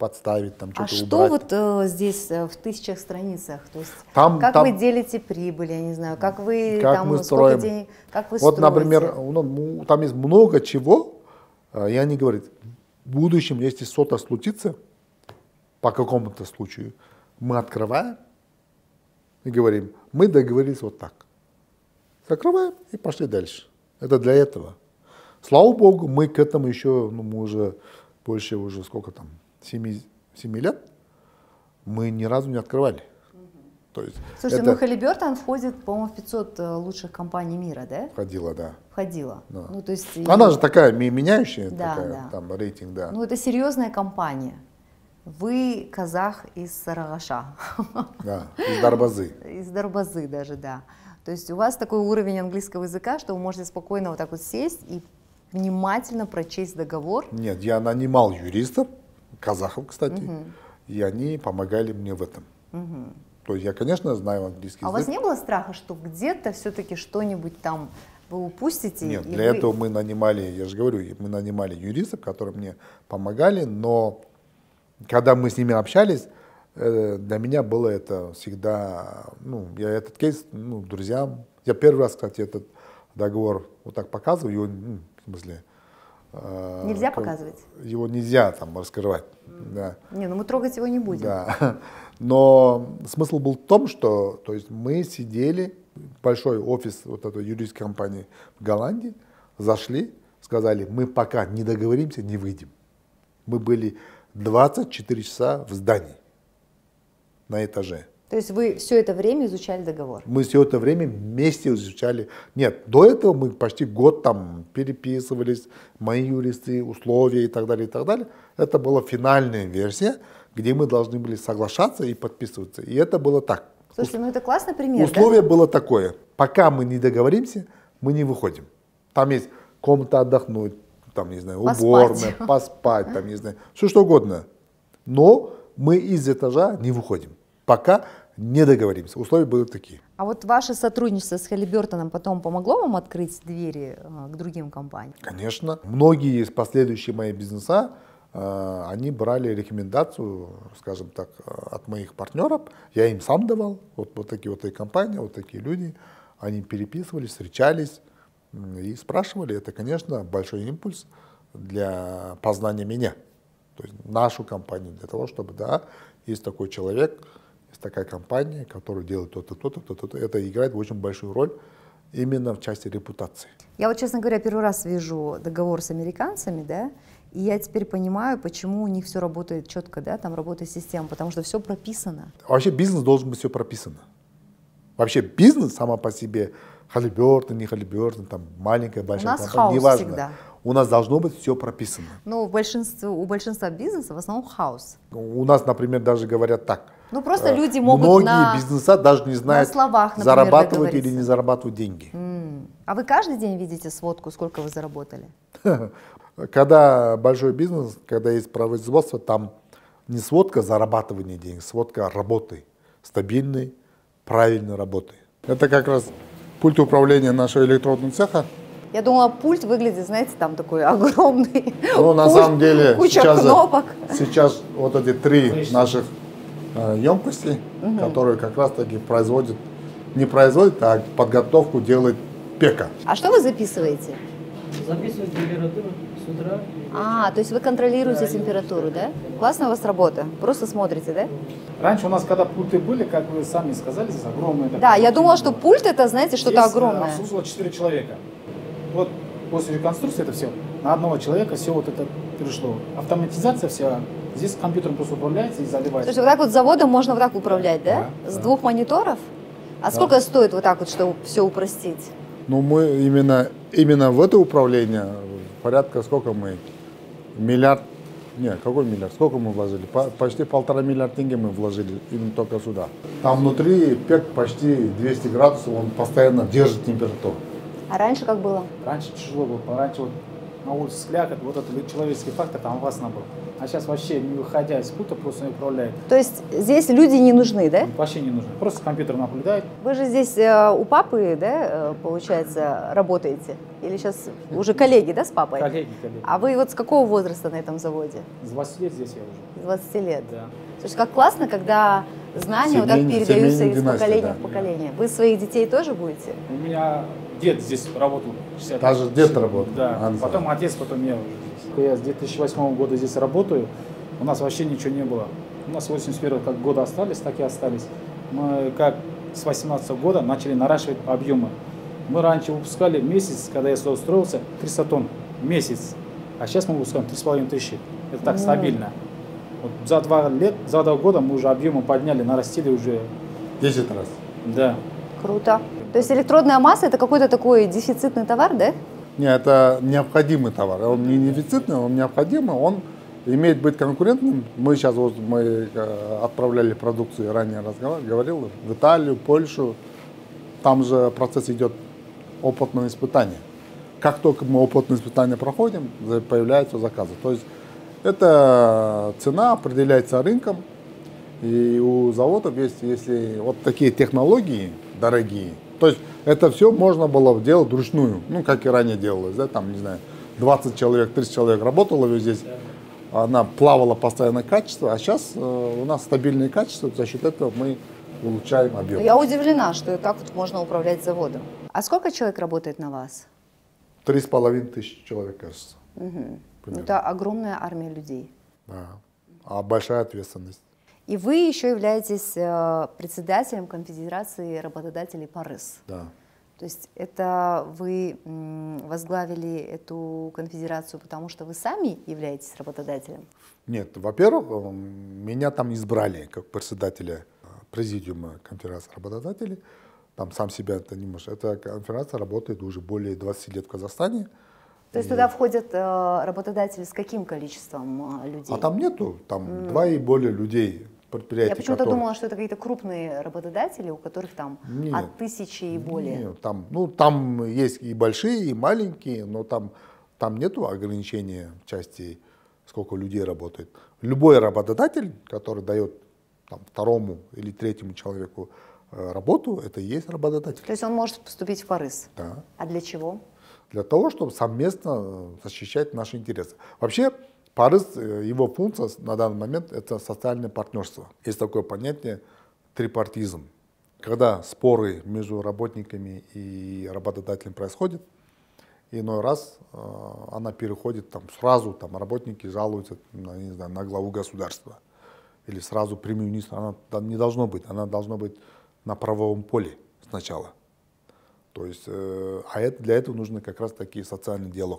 подставить, там А что-то что убрать. вот э, здесь э, в тысячах страницах? То есть Там- как там- вы делите прибыль, я не знаю, как вы Как там мы сколько строим. денег, как вы Вот, строите? например, ну, там есть много чего, э, и они говорят, в будущем, если что-то случится, по какому-то случаю, мы открываем и говорим, мы договорились вот так. Закрываем и пошли дальше. Это для этого. Слава Богу, мы к этому еще, ну, мы уже больше, уже сколько там, семи лет, мы ни разу не открывали. То есть Слушайте, это ну Halliburton входит, по-моему, в пятьсот э, лучших компаний мира, да? входило, да. Входила. Да. Ну, то есть, и- Она же такая ми- меняющая, Да, такая, да. там рейтинг, да. Ну, это серьезная компания. Вы казах из Сарагаша, Да, из Дарбазы. из Дарбазы даже, да. То есть у вас такой уровень английского языка, что вы можете спокойно вот так вот сесть и внимательно прочесть договор. Нет, я нанимал юристов, казахов, кстати, и они помогали мне в этом. То есть я, конечно, знаю английский А у язык. вас не было страха, что где-то все-таки что-нибудь там вы упустите? Нет, и для вы- этого мы нанимали, я же говорю, мы нанимали юристов, которые мне помогали, но когда мы с ними общались, э, для меня было это всегда, ну, я этот кейс, ну, друзьям, я первый раз, кстати, этот договор вот так показываю, его, ну, в смысле... э, Нельзя как- показывать? Его нельзя там раскрывать, да. Не, ну мы трогать его не будем. Да. Но смысл был в том, что то есть мы сидели, большой офис вот этой юридической компании в Голландии, зашли, сказали, мы пока не договоримся, не выйдем. Мы были двадцать четыре часа в здании на этаже. То есть вы все это время изучали договор? Мы все это время вместе изучали. Нет, до этого мы почти год там переписывались, мои юристы, условия и так далее, и так далее. Это была финальная версия, где мы должны были соглашаться и подписываться. И это было так. Слушайте, ну это классный пример, Условие было такое. Пока мы не договоримся, мы не выходим. Там есть комната отдохнуть, там, не знаю, Поспать. уборная, поспать, там, не знаю, все что угодно. Но мы из этажа не выходим, пока не договоримся. Условия были такие. А вот ваше сотрудничество с Halliburton потом помогло вам открыть двери э, к другим компаниям? Конечно. Многие из последующих моих бизнеса, э, они брали рекомендацию, скажем так, от моих партнеров. Я им сам давал. Вот, вот такие вот и компании, вот такие люди. Они переписывались, встречались м, и спрашивали. Это, конечно, большой импульс для познания меня. То есть нашу компанию, для того, чтобы, да, есть такой человек, есть такая компания, которая делает то-то, то-то, то-то, то-то. Это играет очень большую роль именно в части репутации. Я вот, честно говоря, первый раз вижу договор с американцами, да, и я теперь понимаю, почему у них все работает четко, да, там работает система, потому что все прописано. Вообще бизнес должен быть все прописано. Вообще бизнес сама по себе, Halliburton, не Halliburton, там маленькая, большая У нас компания, хаос неважно. всегда. У нас должно быть все прописано. Ну, в большинстве, у большинства бизнеса в основном хаос. У нас, например, даже говорят так. Ну, просто э, люди могут Многие на... бизнеса даже не знают, словах, например, зарабатывать или договориться. не зарабатывать деньги. М. А вы каждый день видите сводку, сколько вы заработали? Когда большой бизнес, когда есть производство, там не сводка зарабатывания денег, сводка работы, стабильной, правильной работы. Это как раз пульт управления нашего электронного цеха. Я думала, пульт выглядит, знаете, там такой огромный. Ну, на пульт, самом деле, куча сейчас, кнопок. сейчас вот эти три наших э, емкости, которые как раз таки производят, не производят, а подготовку делает пека. А что вы записываете? Записывать температуру с утра. А, то есть вы контролируете температуру, да? Классная у вас работа. Просто смотрите, да? Раньше у нас, когда пульты были, как вы сами сказали, здесь огромные. Да, я думала, что пульт это, знаете, что-то Здесь, э, огромное. обслуживало четыре человека. Вот после реконструкции это все, на одного человека все вот это перешло. Автоматизация вся, здесь компьютером просто управляется и То есть заливается. вот так вот заводом можно вот так управлять, да? Да, С да. двух мониторов? А сколько стоит вот так вот, чтобы все упростить? Ну, мы именно, именно в это управление порядка сколько мы? Миллиард? Нет, какой миллиард? Сколько мы вложили? По- почти полтора миллиарда тенге мы вложили именно только сюда. Там внутри пек почти двести градусов, он постоянно держит температуру. А раньше как было? Раньше тяжело было, раньше вот на улице слякоть, вот этот человеческий фактор там опасно был. А сейчас вообще, не выходя из пульта, просто не управляет. То есть здесь люди не нужны, да? Вообще не нужно. Просто компьютер наблюдает. Вы же здесь э, у папы, да, э, получается, работаете? Или сейчас уже коллеги, да, с папой? Коллеги, коллеги. А вы вот с какого возраста на этом заводе? С двадцати лет здесь я уже. С двадцати лет? Да. Слушай, как классно, когда знания вот так Семейная- передаются семейная из династия, поколения да. в поколение. Вы своих детей тоже будете? У меня дед здесь работал. шестьдесят Даже лет. дед работал. Да. Ансар. Потом отец, потом я уже здесь. Я с две тысячи восьмого года здесь работаю. У нас вообще ничего не было. У нас восемьдесят первого как года остались, так и остались. Мы как с восемнадцатого года начали наращивать объемы. Мы раньше выпускали в месяц, когда я сюда устроился, триста тонн в месяц. А сейчас мы выпускаем три с половиной тысячи. Это так стабильно. Вот за два лет, за два года мы уже объемы подняли, нарастили уже. десять раз. Да. Круто. То есть электродная масса – это какой-то такой дефицитный товар, да? Нет, это необходимый товар. Он не дефицитный, он необходимый, он имеет быть конкурентным. Мы сейчас вот мы отправляли продукцию, ранее разговаривал, говорил, в Италию, Польшу. Там же процесс идет опытного испытания. Как только мы опытное испытание проходим, появляются заказы. То есть эта цена определяется рынком. И у заводов есть, если вот такие технологии дорогие, то есть это все можно было делать вручную, ну, как и ранее делалось, да, там, не знаю, двадцать человек, тридцать человек работало здесь, она плавала постоянное качество, а сейчас э, у нас стабильное качество, за счет этого мы улучшаем объем. Я удивлена, что так вот можно управлять заводом. А сколько человек работает на вас? Три с половиной тысячи человек, кажется. Угу. Примерно. Это огромная армия людей. Да. А большая ответственность. И вы еще являетесь э, председателем конфедерации работодателей ПАРЫС. Да. То есть это вы м, возглавили эту конфедерацию, потому что вы сами являетесь работодателем? Нет, во-первых, м, меня там избрали как председателя э, президиума конфедерации работодателей. Там сам себя это не может. Эта конфедерация работает уже более двадцати лет в Казахстане. То есть туда входят э, работодатели с каким количеством э, людей? А там нету, там mm. два и более людей, предприятий. Я почему-то которые... думала, что это какие-то крупные работодатели, у которых там Нет. от тысячи и более. Нет, там, ну, там есть и большие, и маленькие, но там, там нету ограничения в части, сколько людей работает. Любой работодатель, который дает там, второму или третьему человеку э, работу, это и есть работодатель. То есть он может поступить в ПАРЫС? Да. А для чего? Для того, чтобы совместно защищать наши интересы. Вообще, ПАРЫС, его функция на данный момент – это социальное партнерство. Есть такое понятие трипартизм. Когда споры между работниками и работодателем происходят, иной раз э, она переходит там, сразу, там, работники жалуются на, не знаю, на главу государства или сразу премьер-министра. Она там не должно быть, она должна быть на правовом поле сначала. То есть, э, а это, для этого нужно как раз таки социальный диалог.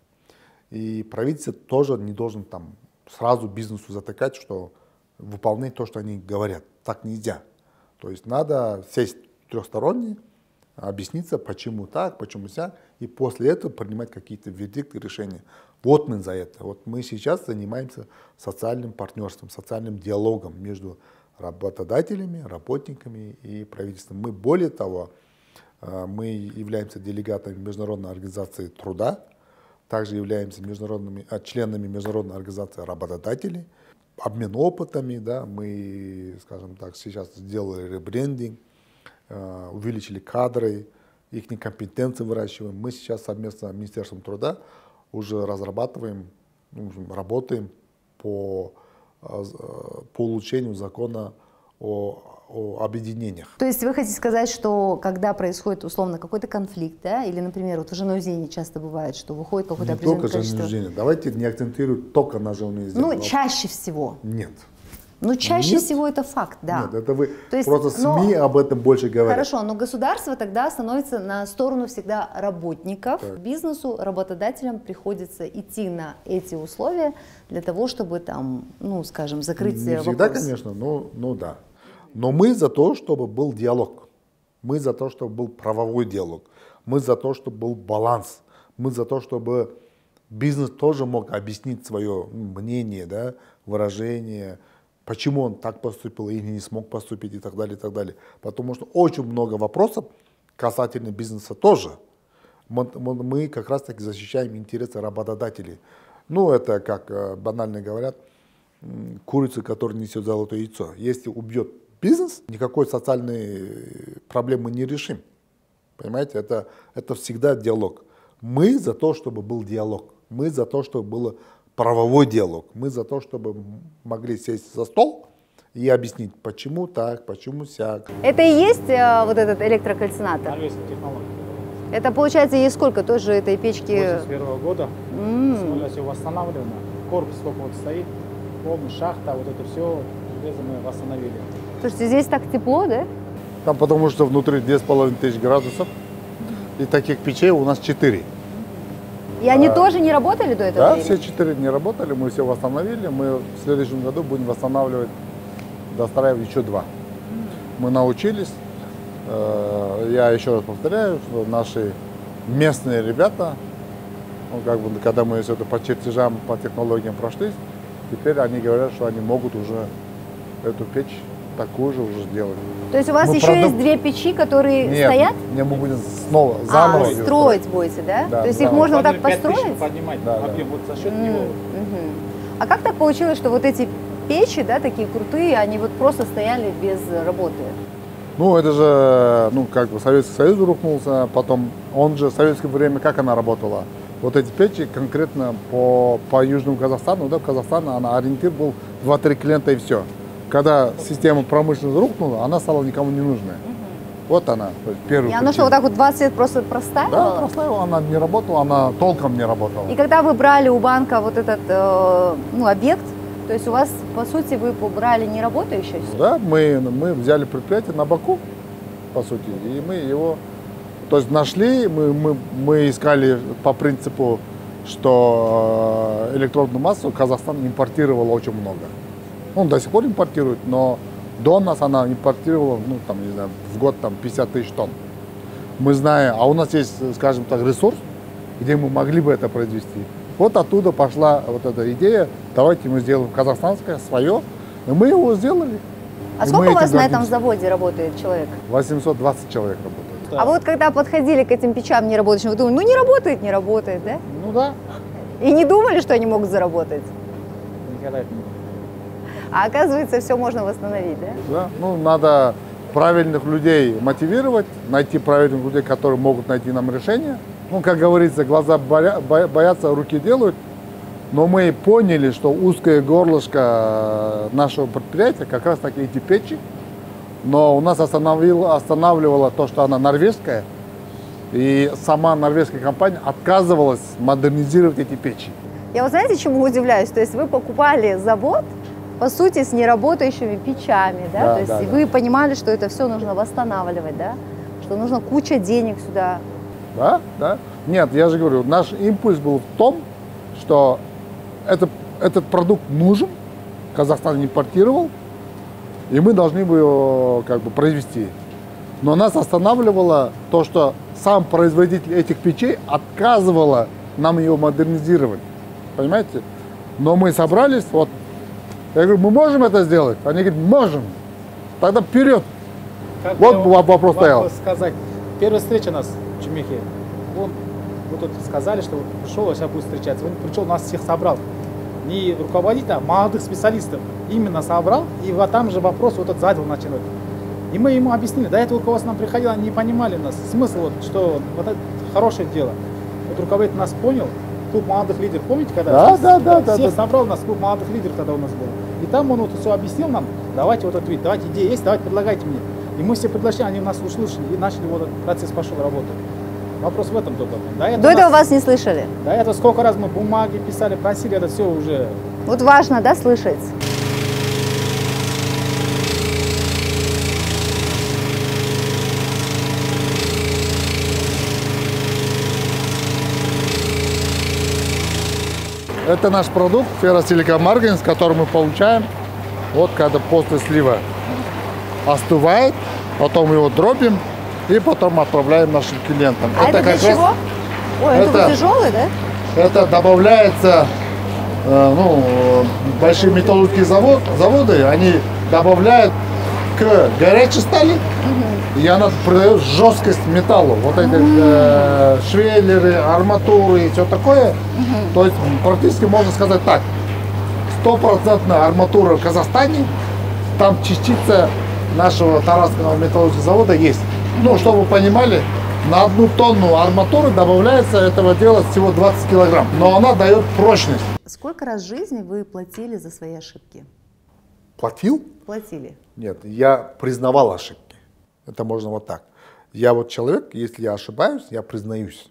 И правительство тоже не должен там сразу бизнесу затыкать, что выполнять то, что они говорят. Так нельзя. То есть надо сесть трехсторонне, объясниться, почему так, почему сяк, и после этого принимать какие-то вердикты, решения. Вот мы за это. Вот мы сейчас занимаемся социальным партнерством, социальным диалогом между работодателями, работниками и правительством. Мы более того, мы являемся делегатами Международной организации труда, также являемся международными, членами Международной организации работодателей, обмен опытами, да, мы, скажем так, сейчас сделали ребрендинг, увеличили кадры, их компетенции выращиваем. Мы сейчас совместно с Министерством труда уже разрабатываем, работаем по, по улучшению закона о, о объединениях. То есть вы хотите сказать, что когда происходит условно какой-то конфликт, да, или, например, вот в женоуждении часто бывает, что выходит какое-то Не определенное только количество... женоуждение. Давайте не акцентируем только на женоуждении. Ну, чаще всего. Нет. Ну, чаще Нет. всего это факт, да. Нет, это вы То есть, просто СМИ но... об этом больше говорят. Хорошо, но государство тогда становится на сторону всегда работников. Так. Бизнесу, работодателям приходится идти на эти условия для того, чтобы там, ну, скажем, закрыть Не вопрос. всегда, конечно, но, но да. Но мы за то, чтобы был диалог. Мы за то, чтобы был правовой диалог. Мы за то, чтобы был баланс. Мы за то, чтобы бизнес тоже мог объяснить свое мнение, да, выражение, почему он так поступил или не смог поступить и так далее, и так далее. Потому что очень много вопросов касательно бизнеса тоже. Мы, мы как раз таки защищаем интересы работодателей. Ну, это, как банально говорят, курица, которая несет золотое яйцо. Если убьет бизнес, никакой социальной проблемы не решим. Понимаете, это, это всегда диалог. Мы за то, чтобы был диалог. Мы за то, чтобы был правовой диалог. Мы за то, чтобы могли сесть за стол и объяснить, почему так, почему сяк. Это и есть э, вот этот электрокальцинатор? Норвежская технология. Это, получается, есть сколько тоже этой печки? восемьдесят первого года. М. С нуля все восстановлено. Корпус сколько вот стоит, полный шахта, вот это все железо мы восстановили. Слушайте, здесь так тепло, да? Там потому что внутри две с половиной тысячи градусов, и таких печей у нас четыре. И они А, тоже не работали до этого Да, времени? все четыре не работали, мы все восстановили. Мы в следующем году будем восстанавливать, достраивать еще два. Мы научились. Э, Я еще раз повторяю, что наши местные ребята, ну, как бы, когда мы все это по чертежам, по технологиям прошлись, теперь они говорят, что они могут уже эту печь такую же уже сделать. То есть у вас Мы еще продум- есть две печи, которые Нет, стоят? не, мы будем снова, заново А, ее строить будете, да? Да, То есть их заново. можно вот так пять тысяч построить? поднимать Да, да. объем вот за счет М, него. мгм. А как так получилось, что вот эти печи, да, такие крутые, они вот просто стояли без работы? Ну, это же, ну, как бы Советский Союз рухнулся, потом, он же в советское время, как она работала? Вот эти печи конкретно по, по Южному Казахстану, да, в Казахстане, она ориентир был два-три клиента и все. Когда система промышленности рухнула, она стала никому не нужная. Вот она, то есть первая И оно что, причина. вот так вот двадцать лет просто простаивало? Да, простаивала, она не работала, она толком не работала. И когда вы брали у банка вот этот э, ну, объект, то есть у вас, по сути, вы брали не работающий? Да, мы, мы взяли предприятие на боку, по сути, и мы его, то есть нашли, мы, мы, мы искали по принципу, что э, электронную массу Казахстан импортировал очень много. Он до сих пор импортирует, но до нас она импортировала, ну, там, не знаю, в год там пятьдесят тысяч тонн. Мы знаем, а у нас есть, скажем так, ресурс, где мы могли бы это произвести. Вот оттуда пошла вот эта идея, давайте мы сделаем казахстанское, свое, и мы его сделали. А И сколько мы у вас этим на этом гордимся. заводе работает человек? восемьсот двадцать человек работает. Да. А вот когда подходили к этим печам неработающим, вы думали, ну не работает, не работает, да? Ну да. И не думали, что они могут заработать? Никогда это не было. А оказывается, все можно восстановить, да? Да? Ну, надо правильных людей мотивировать, найти правильных людей, которые могут найти нам решение. Ну, как говорится, глаза боя- боя- боятся, руки делают. Но мы поняли, что узкое горлышко нашего предприятия как раз таки эти печи. Но у нас останавливало, останавливало то, что она норвежская. И сама норвежская компания отказывалась модернизировать эти печи. Я вот знаете, чему удивляюсь? То есть вы покупали завод, по сути, с неработающими печами, да? Да, То есть да, и да. вы понимали, что это все нужно восстанавливать, да? Что нужно куча денег сюда. Да, да. Нет, я же говорю, наш импульс был в том, что это, этот продукт нужен, Казахстан импортировал, и мы должны бы его как бы произвести. Но нас останавливало то, что сам производитель этих печей отказывало нам ее модернизировать. Понимаете? Но мы собрались, вот, я говорю, мы можем это сделать? Они говорят, можем. Тогда вперед. Как Вот я вопрос вам стоял. сказать. Первая встреча у нас в Чумехе. Он, вы тут сказали, что вот пришел, сейчас будет встречаться. Он пришел, нас всех собрал. Не руководитель, а молодых специалистов. Именно собрал, и вот там же вопрос вот этот задел начал. И мы ему объяснили, до этого руководство нам приходило, они не понимали нас. Смысл, вот, что вот это хорошее дело. Вот руководитель нас понял, клуб молодых лидеров, помните, когда Да, всех, да, да, да, всех да. собрал нас, клуб молодых лидеров тогда у нас был. И там он вот все объяснил нам, давайте вот этот вид, давайте идея есть, давайте предлагайте мне. И мы все предложили, они нас услышали, и начали вот этот процесс пошел работать. Вопрос в этом только. До этого, До этого нас- вас не слышали? до этого сколько раз мы бумаги писали, просили, это все уже. Вот важно, да, слышать? Это наш продукт, ферросиликон-марганец, который мы получаем, вот когда после слива остывает, потом его дробим и потом отправляем нашим клиентам. А это, для как чего? раз- Ой, он такой это- тяжелый, да? это добавляется, э, ну, э, большие металлургические завод, заводы, они добавляют к горячей стали и она придает жесткость металлу. Вот эти э, швеллеры, арматуры и все такое. Mm-hmm. То есть практически можно сказать так. Стопроцентная арматура в Казахстане, там частица нашего Тарасского металлургического завода есть. Ну, чтобы вы понимали, на одну тонну арматуры добавляется этого дела всего двадцать килограмм. Но она дает прочность. Сколько раз в жизни вы платили за свои ошибки? Платил? Платили. Нет, я признавал ошибки. Это можно вот так. Я вот человек, если я ошибаюсь, я признаюсь.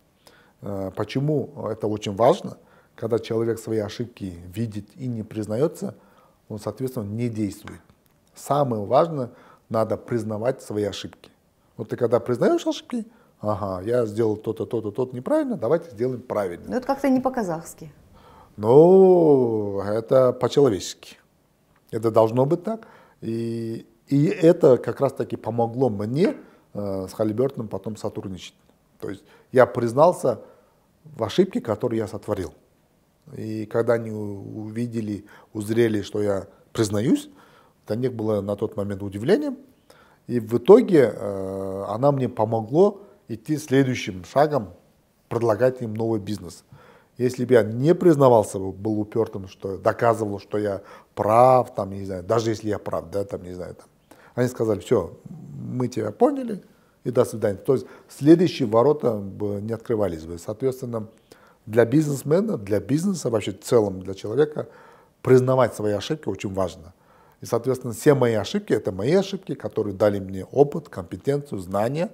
Почему это очень важно? Когда человек свои ошибки видит и не признается, он, соответственно, не действует. Самое важное, надо признавать свои ошибки. Вот ты когда признаешь ошибки, ага, я сделал то-то, то-то, то-то неправильно, давайте сделаем правильно. Ну это как-то не по-казахски. Ну, это по-человечески. Это должно быть так. И, и это как раз-таки помогло мне э, с Халибертоном потом сотрудничать. То есть я признался в ошибке, которую я сотворил. И когда они увидели, узрели, что я признаюсь, для них было на тот момент удивлением. И в итоге э, она мне помогла идти следующим шагом, предлагать им новый бизнес. Если бы я не признавался, был упертым, что доказывал, что я прав, там, не знаю, даже если я прав, да, там, не знаю, там, они сказали, все, мы тебя поняли, и до свидания. То есть следующие ворота бы не открывались бы. Соответственно, для бизнесмена, для бизнеса, вообще в целом для человека, признавать свои ошибки очень важно. И, соответственно, все мои ошибки, это мои ошибки, которые дали мне опыт, компетенцию, знания.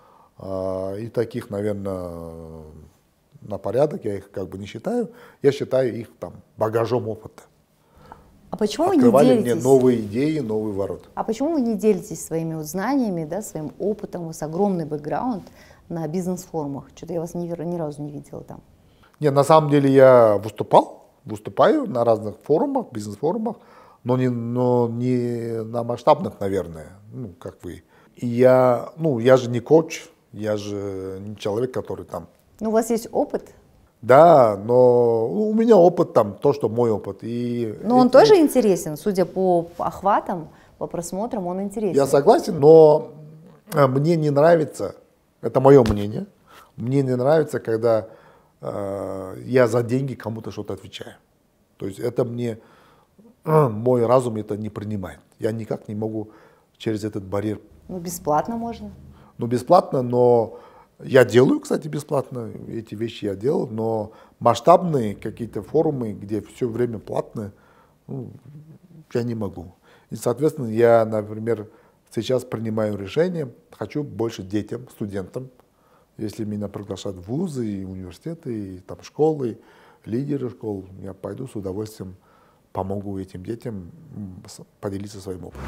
И таких, наверное, на порядок, я их как бы не считаю. Я считаю их там багажом опыта. А почему Открывали вы не делитесь? мне новые идеи, новые ворота. А почему вы не делитесь своими вот знаниями, да, своим опытом? У вас огромный бэкграунд на бизнес-форумах. Что-то я вас ни, ни разу не видела там. Нет, на самом деле я выступал, выступаю на разных форумах, бизнес-форумах, но не, но не на масштабных, наверное, ну, как вы. И я, ну, я же не коуч, я же не человек, который там... Ну, у вас есть опыт? Да, но у меня опыт там, то, что мой опыт. И, но он и, тоже и... интересен, судя по охватам, по просмотрам, он интересен. Я согласен, но мне не нравится, это мое мнение, мне не нравится, когда э, я за деньги кому-то что-то отвечаю. То есть это мне, э, мой разум это не принимает. Я никак не могу через этот барьер. Ну, бесплатно можно. Ну, бесплатно, но я делаю, кстати, бесплатно, эти вещи я делал, но масштабные какие-то форумы, где все время платно, ну, я не могу. И, соответственно, я, например, сейчас принимаю решение, хочу больше детям, студентам, если меня приглашают в вузы, и университеты, и там школы, лидеры школ, я пойду с удовольствием, помогу этим детям поделиться своим опытом.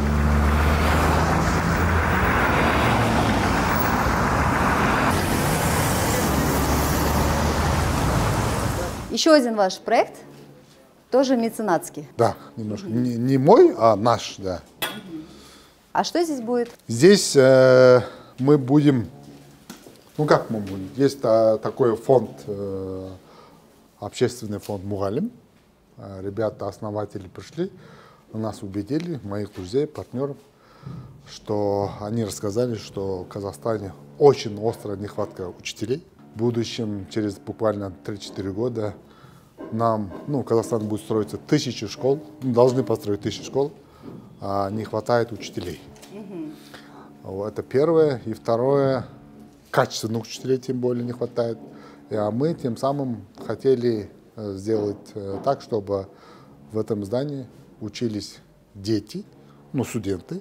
Еще один ваш проект, тоже меценатский. Да, немножко. Не, не мой, а наш, да. А что здесь будет? Здесь э, мы будем, ну как мы будем, есть а, такой фонд, э, общественный фонд Мугалим. Э, ребята, основатели пришли, нас убедили, моих друзей, партнеров, что они рассказали, что в Казахстане очень острая нехватка учителей. В будущем, через буквально три-четыре года, нам, ну, Казахстан будет строиться тысячи школ, должны построить тысячи школ, а не хватает учителей. Mm-hmm. Это первое. И второе, качественных учителей тем более не хватает. А мы тем самым хотели сделать так, чтобы в этом здании учились дети, ну, студенты,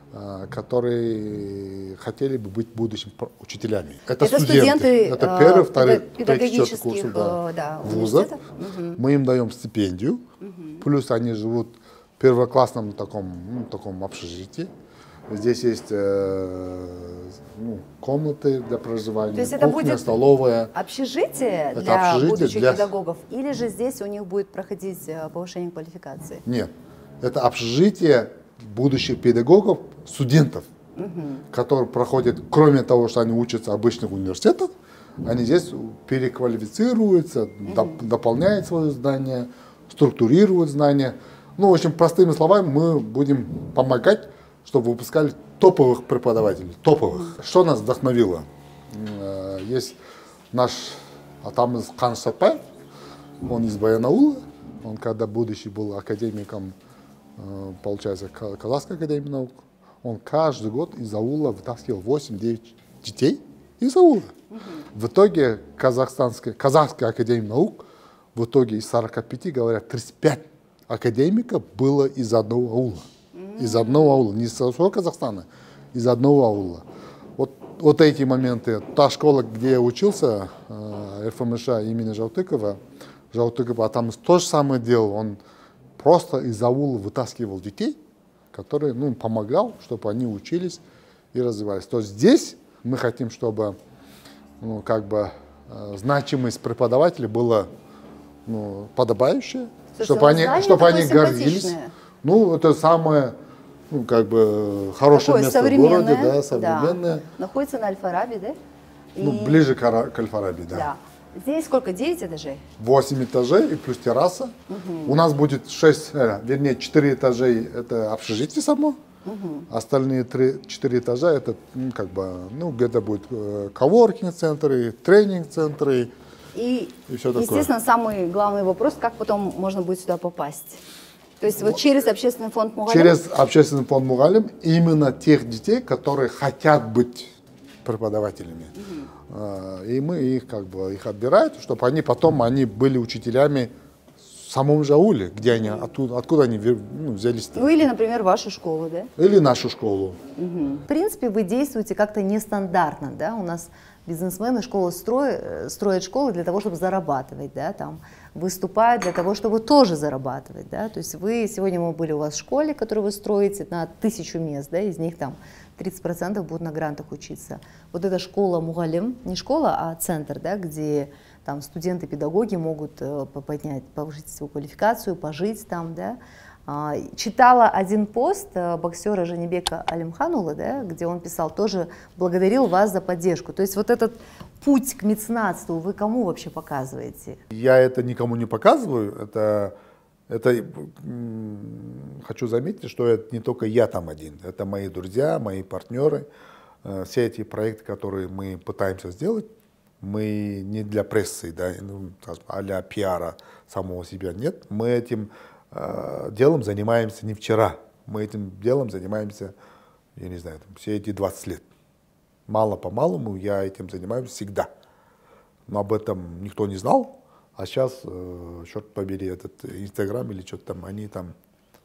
которые хотели бы быть будущими учителями. Это, это студенты. студенты. Это первый, второй, третий, четвертый курс да, да, вузов. Угу. Мы им даем стипендию, угу. Плюс они живут в первоклассном таком, ну, таком общежитии. Здесь есть э, ну, комнаты для проживания, то есть кухня, это будет столовая. Общежитие это для общежитие будущих для... педагогов? Или же здесь у них будет проходить повышение квалификации? Нет, это общежитие будущих педагогов, студентов, угу. которые проходят, кроме того, что они учатся в обычных университетах, они здесь переквалифицируются, угу. доп, дополняют свои знания, структурируют знания. Ну, в общем, простыми словами, мы будем помогать чтобы выпускали топовых преподавателей, топовых. Что нас вдохновило? Есть наш атамыз Қаныш Сәтпаев, он из Баянаула, он когда будущий был академиком, получается, Казахской академии наук, он каждый год из аула вытаскивал восемь-девять детей из аула. В итоге казахстанская, Казахская академия наук, в итоге из сорока пяти, говорят, тридцать пять академиков было из одного аула. Из одного аула, не из всего Казахстана, из одного аула. Вот, вот эти моменты. Та школа, где я учился, эф эм эш имени Жаутыкова, Жаутыков Атамыз то же самое делал. Он просто из аула вытаскивал детей, которые, ну, помогал, чтобы они учились и развивались. То есть здесь мы хотим, чтобы, ну, как бы, значимость преподавателей была, ну, подобающая, чтобы они, чтобы они гордились. Ну, это самое, ну, как бы, хорошее такое место в городе, да, современное. Да. Находится на Аль-Фараби, да? И... Ну, ближе к, к Аль-Фараби, да. да. Здесь сколько? девять этажей? восемь этажей и плюс терраса. Угу. У нас будет шесть, э, вернее, четыре этажей, это общежитие само. Угу. Остальные четыре этажа, это, ну, как бы, ну, где-то будет э, коворкинг-центры, тренинг-центры. И, и все такое. Естественно, самый главный вопрос, как потом можно будет сюда попасть? То есть вот через общественный фонд Мугалим? Через общественный фонд Мугалим именно тех детей, которые хотят быть преподавателями. Угу. И мы их, как бы, их отбираем, чтобы они потом они были учителями в самом же ауле, где они, оттуда, откуда они, ну, взялись. Ну или, например, вашу школу, да? Или нашу школу. Угу. В принципе, вы действуете как-то нестандартно, да? У нас бизнесмены школы строят, строят школы для того, чтобы зарабатывать, да, там, выступают для того, чтобы тоже зарабатывать, да, то есть вы, сегодня мы были у вас в школе, которую вы строите на тысячу мест, да, из них там тридцать процентов будут на грантах учиться. Вот эта школа Мугалим, не школа, а центр, да, где там студенты-педагоги могут э, поднять, повысить свою квалификацию, пожить там, да. А, читала один пост э, боксера Жанибека Алимханула, да, где он писал, тоже благодарил вас за поддержку. То есть вот этот путь к меценатству вы кому вообще показываете? Я это никому не показываю. Это, это хочу заметить, что это не только я там один. Это мои друзья, мои партнеры. Все эти проекты, которые мы пытаемся сделать, мы не для прессы, да, ну, а-ля пиара самого себя нет. Мы этим э, делом занимаемся не вчера. Мы этим делом занимаемся, я не знаю, там, все эти двадцать лет. Мало-помалому я этим занимаюсь всегда. Но об этом никто не знал. А сейчас, э, черт побери, этот Инстаграм или что-то там, они там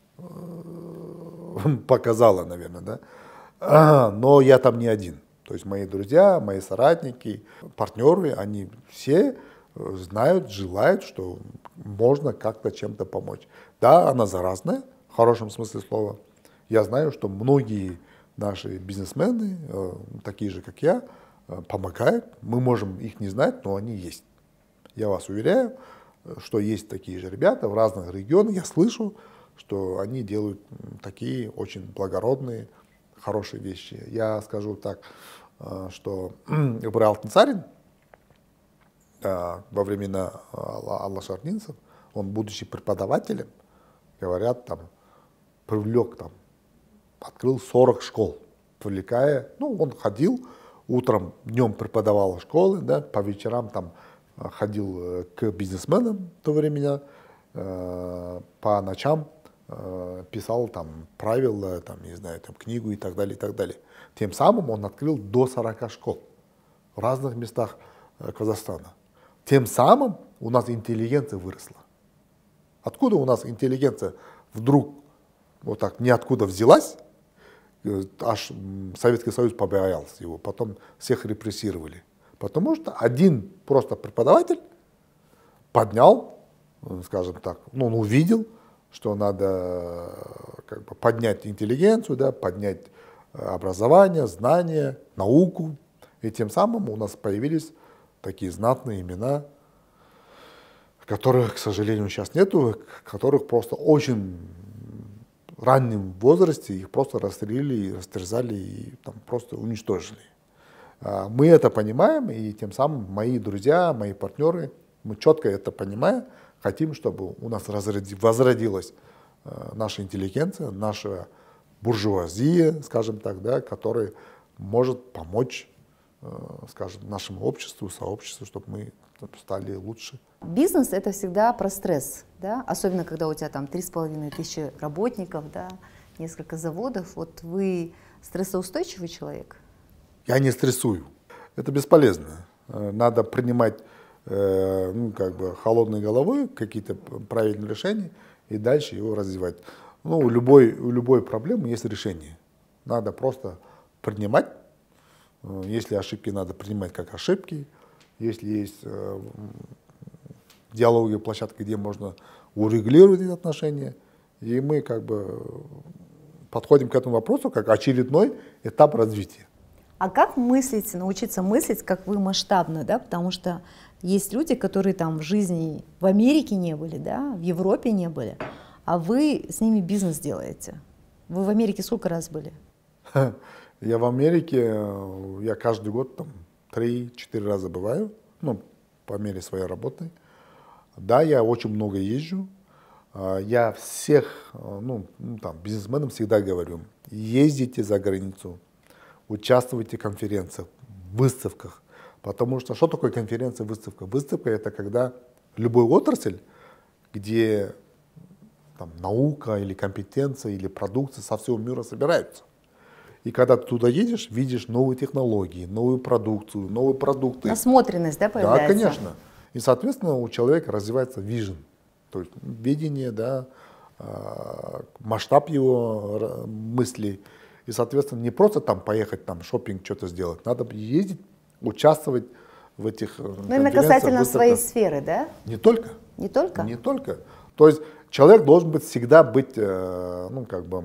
э, показала, наверное, да. А, но я там не один. То есть мои друзья, мои соратники, партнеры, они все знают, желают, что можно как-то чем-то помочь. Да, она заразная, в хорошем смысле слова. Я знаю, что многие наши бизнесмены, э, такие же, как я, э, помогают. Мы можем их не знать, но они есть. Я вас уверяю, что есть такие же ребята в разных регионах. Я слышу, что они делают такие очень благородные, хорошие вещи. Я скажу так, что Ибрай Алтынсарин во времена аллашардинцев, он, будучи преподавателем, говорят, там, привлек, там, открыл сорок школ, привлекая, ну, он ходил, утром, днем преподавал школы, да, по вечерам там ходил к бизнесменам в то время, по ночам писал там правила, там, не знаю, там, книгу и так далее, и так далее. Тем самым он открыл до сорока школ в разных местах Казахстана. Тем самым у нас интеллигенция выросла. Откуда у нас интеллигенция вдруг вот так ниоткуда взялась, аж Советский Союз побоялся его, потом всех репрессировали. Потому что один просто преподаватель поднял, скажем так, ну, он увидел, что надо как бы поднять интеллигенцию, да, поднять образование, знания, науку. И тем самым у нас появились такие знатные имена, которых, к сожалению, сейчас нету, которых просто очень в раннем возрасте их просто расстрелили, растерзали и там, просто уничтожили. Мы это понимаем, и тем самым мои друзья, мои партнеры, мы четко это понимаем, хотим, чтобы у нас возродилась наша интеллигенция, наша буржуазия, скажем так, да, которая может помочь, скажем, нашему обществу, сообществу, чтобы мы стали лучше. Бизнес — это всегда про стресс, да? Особенно когда у тебя там три с половиной тысячи работников, да, несколько заводов. Вот вы стрессоустойчивый человек? Я не стрессую. Это бесполезно. Надо принимать э, ну, как бы холодной головой какие-то правильные решения и дальше его развивать. Ну, у любой, у любой проблемы есть решение. Надо просто принимать. Если ошибки, надо принимать как ошибки. Если есть э, диалоговые площадки, где можно урегулировать эти отношения, и мы как бы подходим к этому вопросу как очередной этап развития. А как мыслить, научиться мыслить, как вы, масштабно, да? Потому что есть люди, которые там в жизни в Америке не были, да, в Европе не были, а вы с ними бизнес делаете. Вы в Америке сколько раз были? Я в Америке, я каждый год там три-четыре раза бываю, ну, по мере своей работы. Да, я очень много езжу. Я всех, ну, там, бизнесменам всегда говорю, ездите за границу, участвуйте в конференциях, выставках. Потому что что такое конференция, выставка? Выставка — это когда любой отрасль, где там, наука или компетенция или продукция со всего мира собираются. И когда ты туда едешь, видишь новые технологии, новую продукцию, новые продукты. Насмотренность, да, появляется? Да, конечно. И, соответственно, у человека развивается vision, то есть видение, да, масштаб его мыслей. И, соответственно, не просто там поехать, там, шопинг, что-то сделать. Надо ездить, участвовать в этих конференциях. Ну, именно касательно своей сферы, да? Не только. Не только? Не только. То есть человек должен быть, всегда быть, ну, как бы,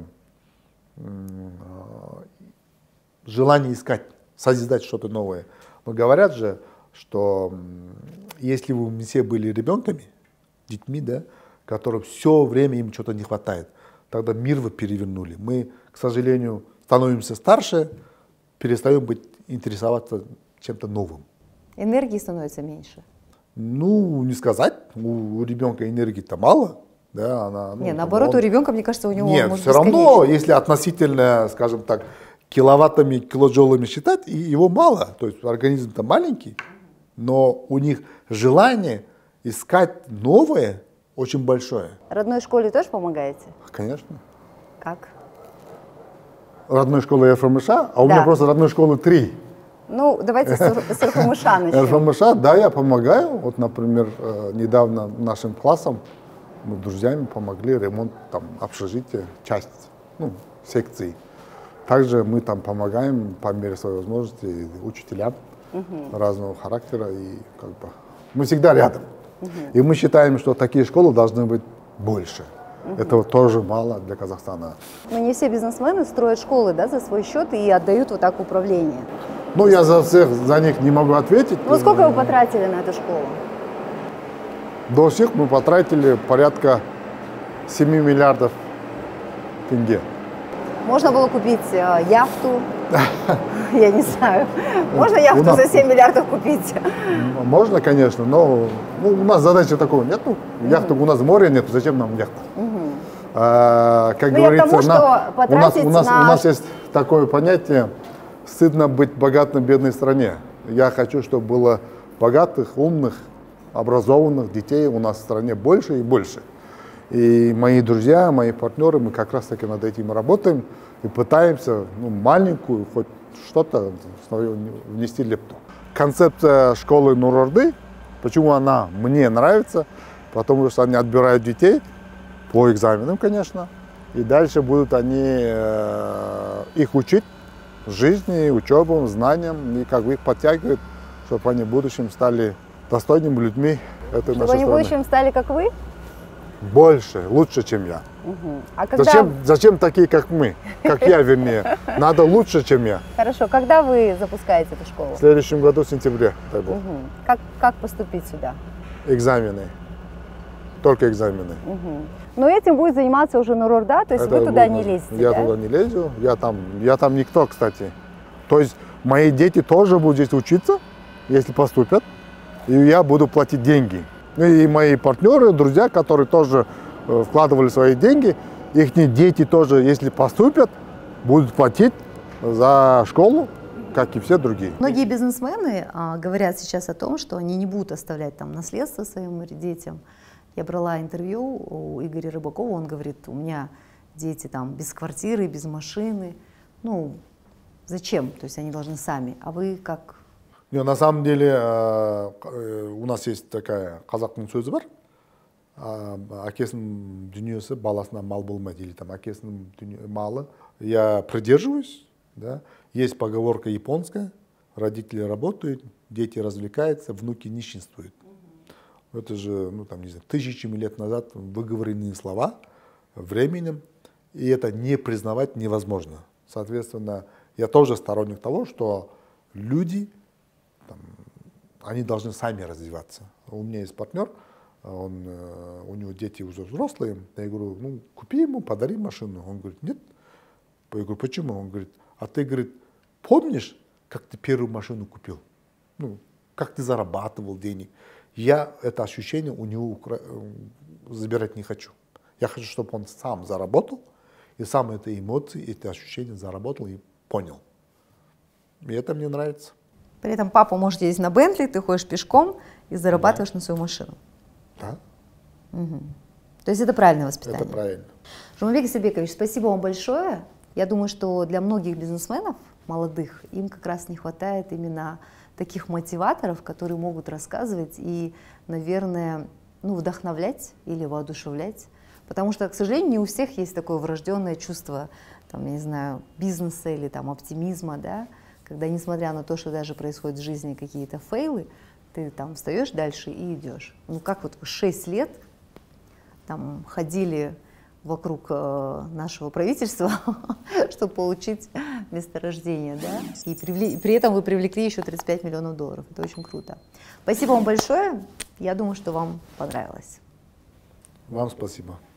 желание искать, созидать что-то новое. Но говорят же, что если вы все были ребенками, детьми, да, которым все время им что-то не хватает, тогда мир вы перевернули. Мы, к сожалению, становимся старше, перестаем быть, интересоваться чем-то новым. Энергии становится меньше? Ну, не сказать. У, у ребенка энергии-то мало. Да, она, ну, не, наоборот, он... у ребенка, мне кажется, у него Нет, может все равно, если относительно, скажем так, киловаттами, килоджоулами считать, и его мало. То есть организм-то маленький, но у них желание искать новое очень большое. Родной школе тоже помогаете? Конечно. Как? Родной школы РФМШ, а у да. меня просто родной школы три. Ну, давайте с РФМШ начнем. РФМШ, да, я помогаю. Вот, например, недавно нашим классам мы с друзьями помогли ремонт там, общежития, часть, ну, секций. Также мы там помогаем по мере своей возможности учителям угу. разного характера. И как бы мы всегда рядом. Угу. И мы считаем, что такие школы должны быть больше. Угу. Этого тоже мало для Казахстана. Но не все бизнесмены строят школы, да, за свой счет и отдают вот так управление. Ну, я за всех, за них не могу ответить. Ну, сколько вы потратили на эту школу? До всех мы потратили порядка семи миллиардов тенге. Можно было купить э, яхту, я не знаю. Можно яхту за семь миллиардов купить? Можно, конечно, но ну, у нас задачи такого нет. Яхты у нас моря нет, зачем нам яхта? А, как ну, говорится, тому, на, у, нас, у, нас, на... у нас есть такое понятие: стыдно быть богатым в бедной стране. Я хочу, чтобы было богатых, умных, образованных детей у нас в стране больше и больше. И мои друзья, мои партнеры, мы как раз таки над этим работаем и пытаемся ну, маленькую, хоть что-то внести лепту. Концепция школы Нур-Орды, почему она мне нравится, потому что они отбирают детей по экзаменам, конечно, и дальше будут они э, их учить жизни, учебам, знаниям, и как бы их подтягивают, чтобы они в будущем стали достойными людьми этой чтобы нашей они в будущем стали как вы? Больше, лучше, чем я. Угу. А когда... зачем, зачем такие, как мы, как я, вернее? Надо лучше, чем я. Хорошо. Когда вы запускаете эту школу? В следующем году, в сентябре. Дай Бог. Угу. Как, как поступить сюда? Экзамены. Только экзамены. Угу. Но этим будет заниматься уже Нур-Орда, то есть Это вы туда будет, не лезете, Я да? туда не лезу, я там, я там никто, кстати. То есть мои дети тоже будут здесь учиться, если поступят, и я буду платить деньги. И мои партнеры, друзья, которые тоже вкладывали свои деньги, их дети тоже, если поступят, будут платить за школу, как и все другие. Многие бизнесмены а, говорят сейчас о том, что они не будут оставлять там наследство своим детям. Я брала интервью у Игоря Рыбакова, он говорит, у меня дети там без квартиры, без машины. Ну, зачем? То есть они должны сами. А вы как? Не, на самом деле у нас есть такая қазақтың сөзі бар. Әкесінің дүниесі баласына мал болмайды, или там әкесінің малы. Я придерживаюсь, да. Есть поговорка японская: родители работают, дети развлекаются, внуки нищенствуют. Это же, ну там, не знаю, тысячами лет назад выговоренные слова временем, и это не признавать невозможно. Соответственно, я тоже сторонник того, что люди, там, они должны сами развиваться. У меня есть партнер, он, у него дети уже взрослые, я говорю, ну купи ему, подари машину. Он говорит, нет. Я говорю, почему? Он говорит, а ты, говорит, помнишь, как ты первую машину купил? Ну, как ты зарабатывал денег? Я это ощущение у него укра... забирать не хочу. Я хочу, чтобы он сам заработал, и сам эти эмоции, эти ощущения заработал и понял. И это мне нравится. При этом папа может ездить на Бентли, ты ходишь пешком и зарабатываешь да. на свою машину. Да. Угу. То есть это правильное воспитание. Это правильно. Жумабек Исабекович, спасибо вам большое. Я думаю, что для многих бизнесменов молодых им как раз не хватает именно таких мотиваторов, которые могут рассказывать и, наверное, ну, вдохновлять или воодушевлять. Потому что, к сожалению, не у всех есть такое врожденное чувство, там, я не знаю, бизнеса или там, оптимизма, да? Когда, несмотря на то, что даже происходят в жизни какие-то фейлы, ты там встаешь дальше и идешь. Ну как вот шесть лет там ходили вокруг э, нашего правительства, чтобы получить месторождение, да? И привли... при этом вы привлекли еще тридцать пять миллионов долларов. Это очень круто. Спасибо вам большое. Я думаю, что вам понравилось. Вам спасибо.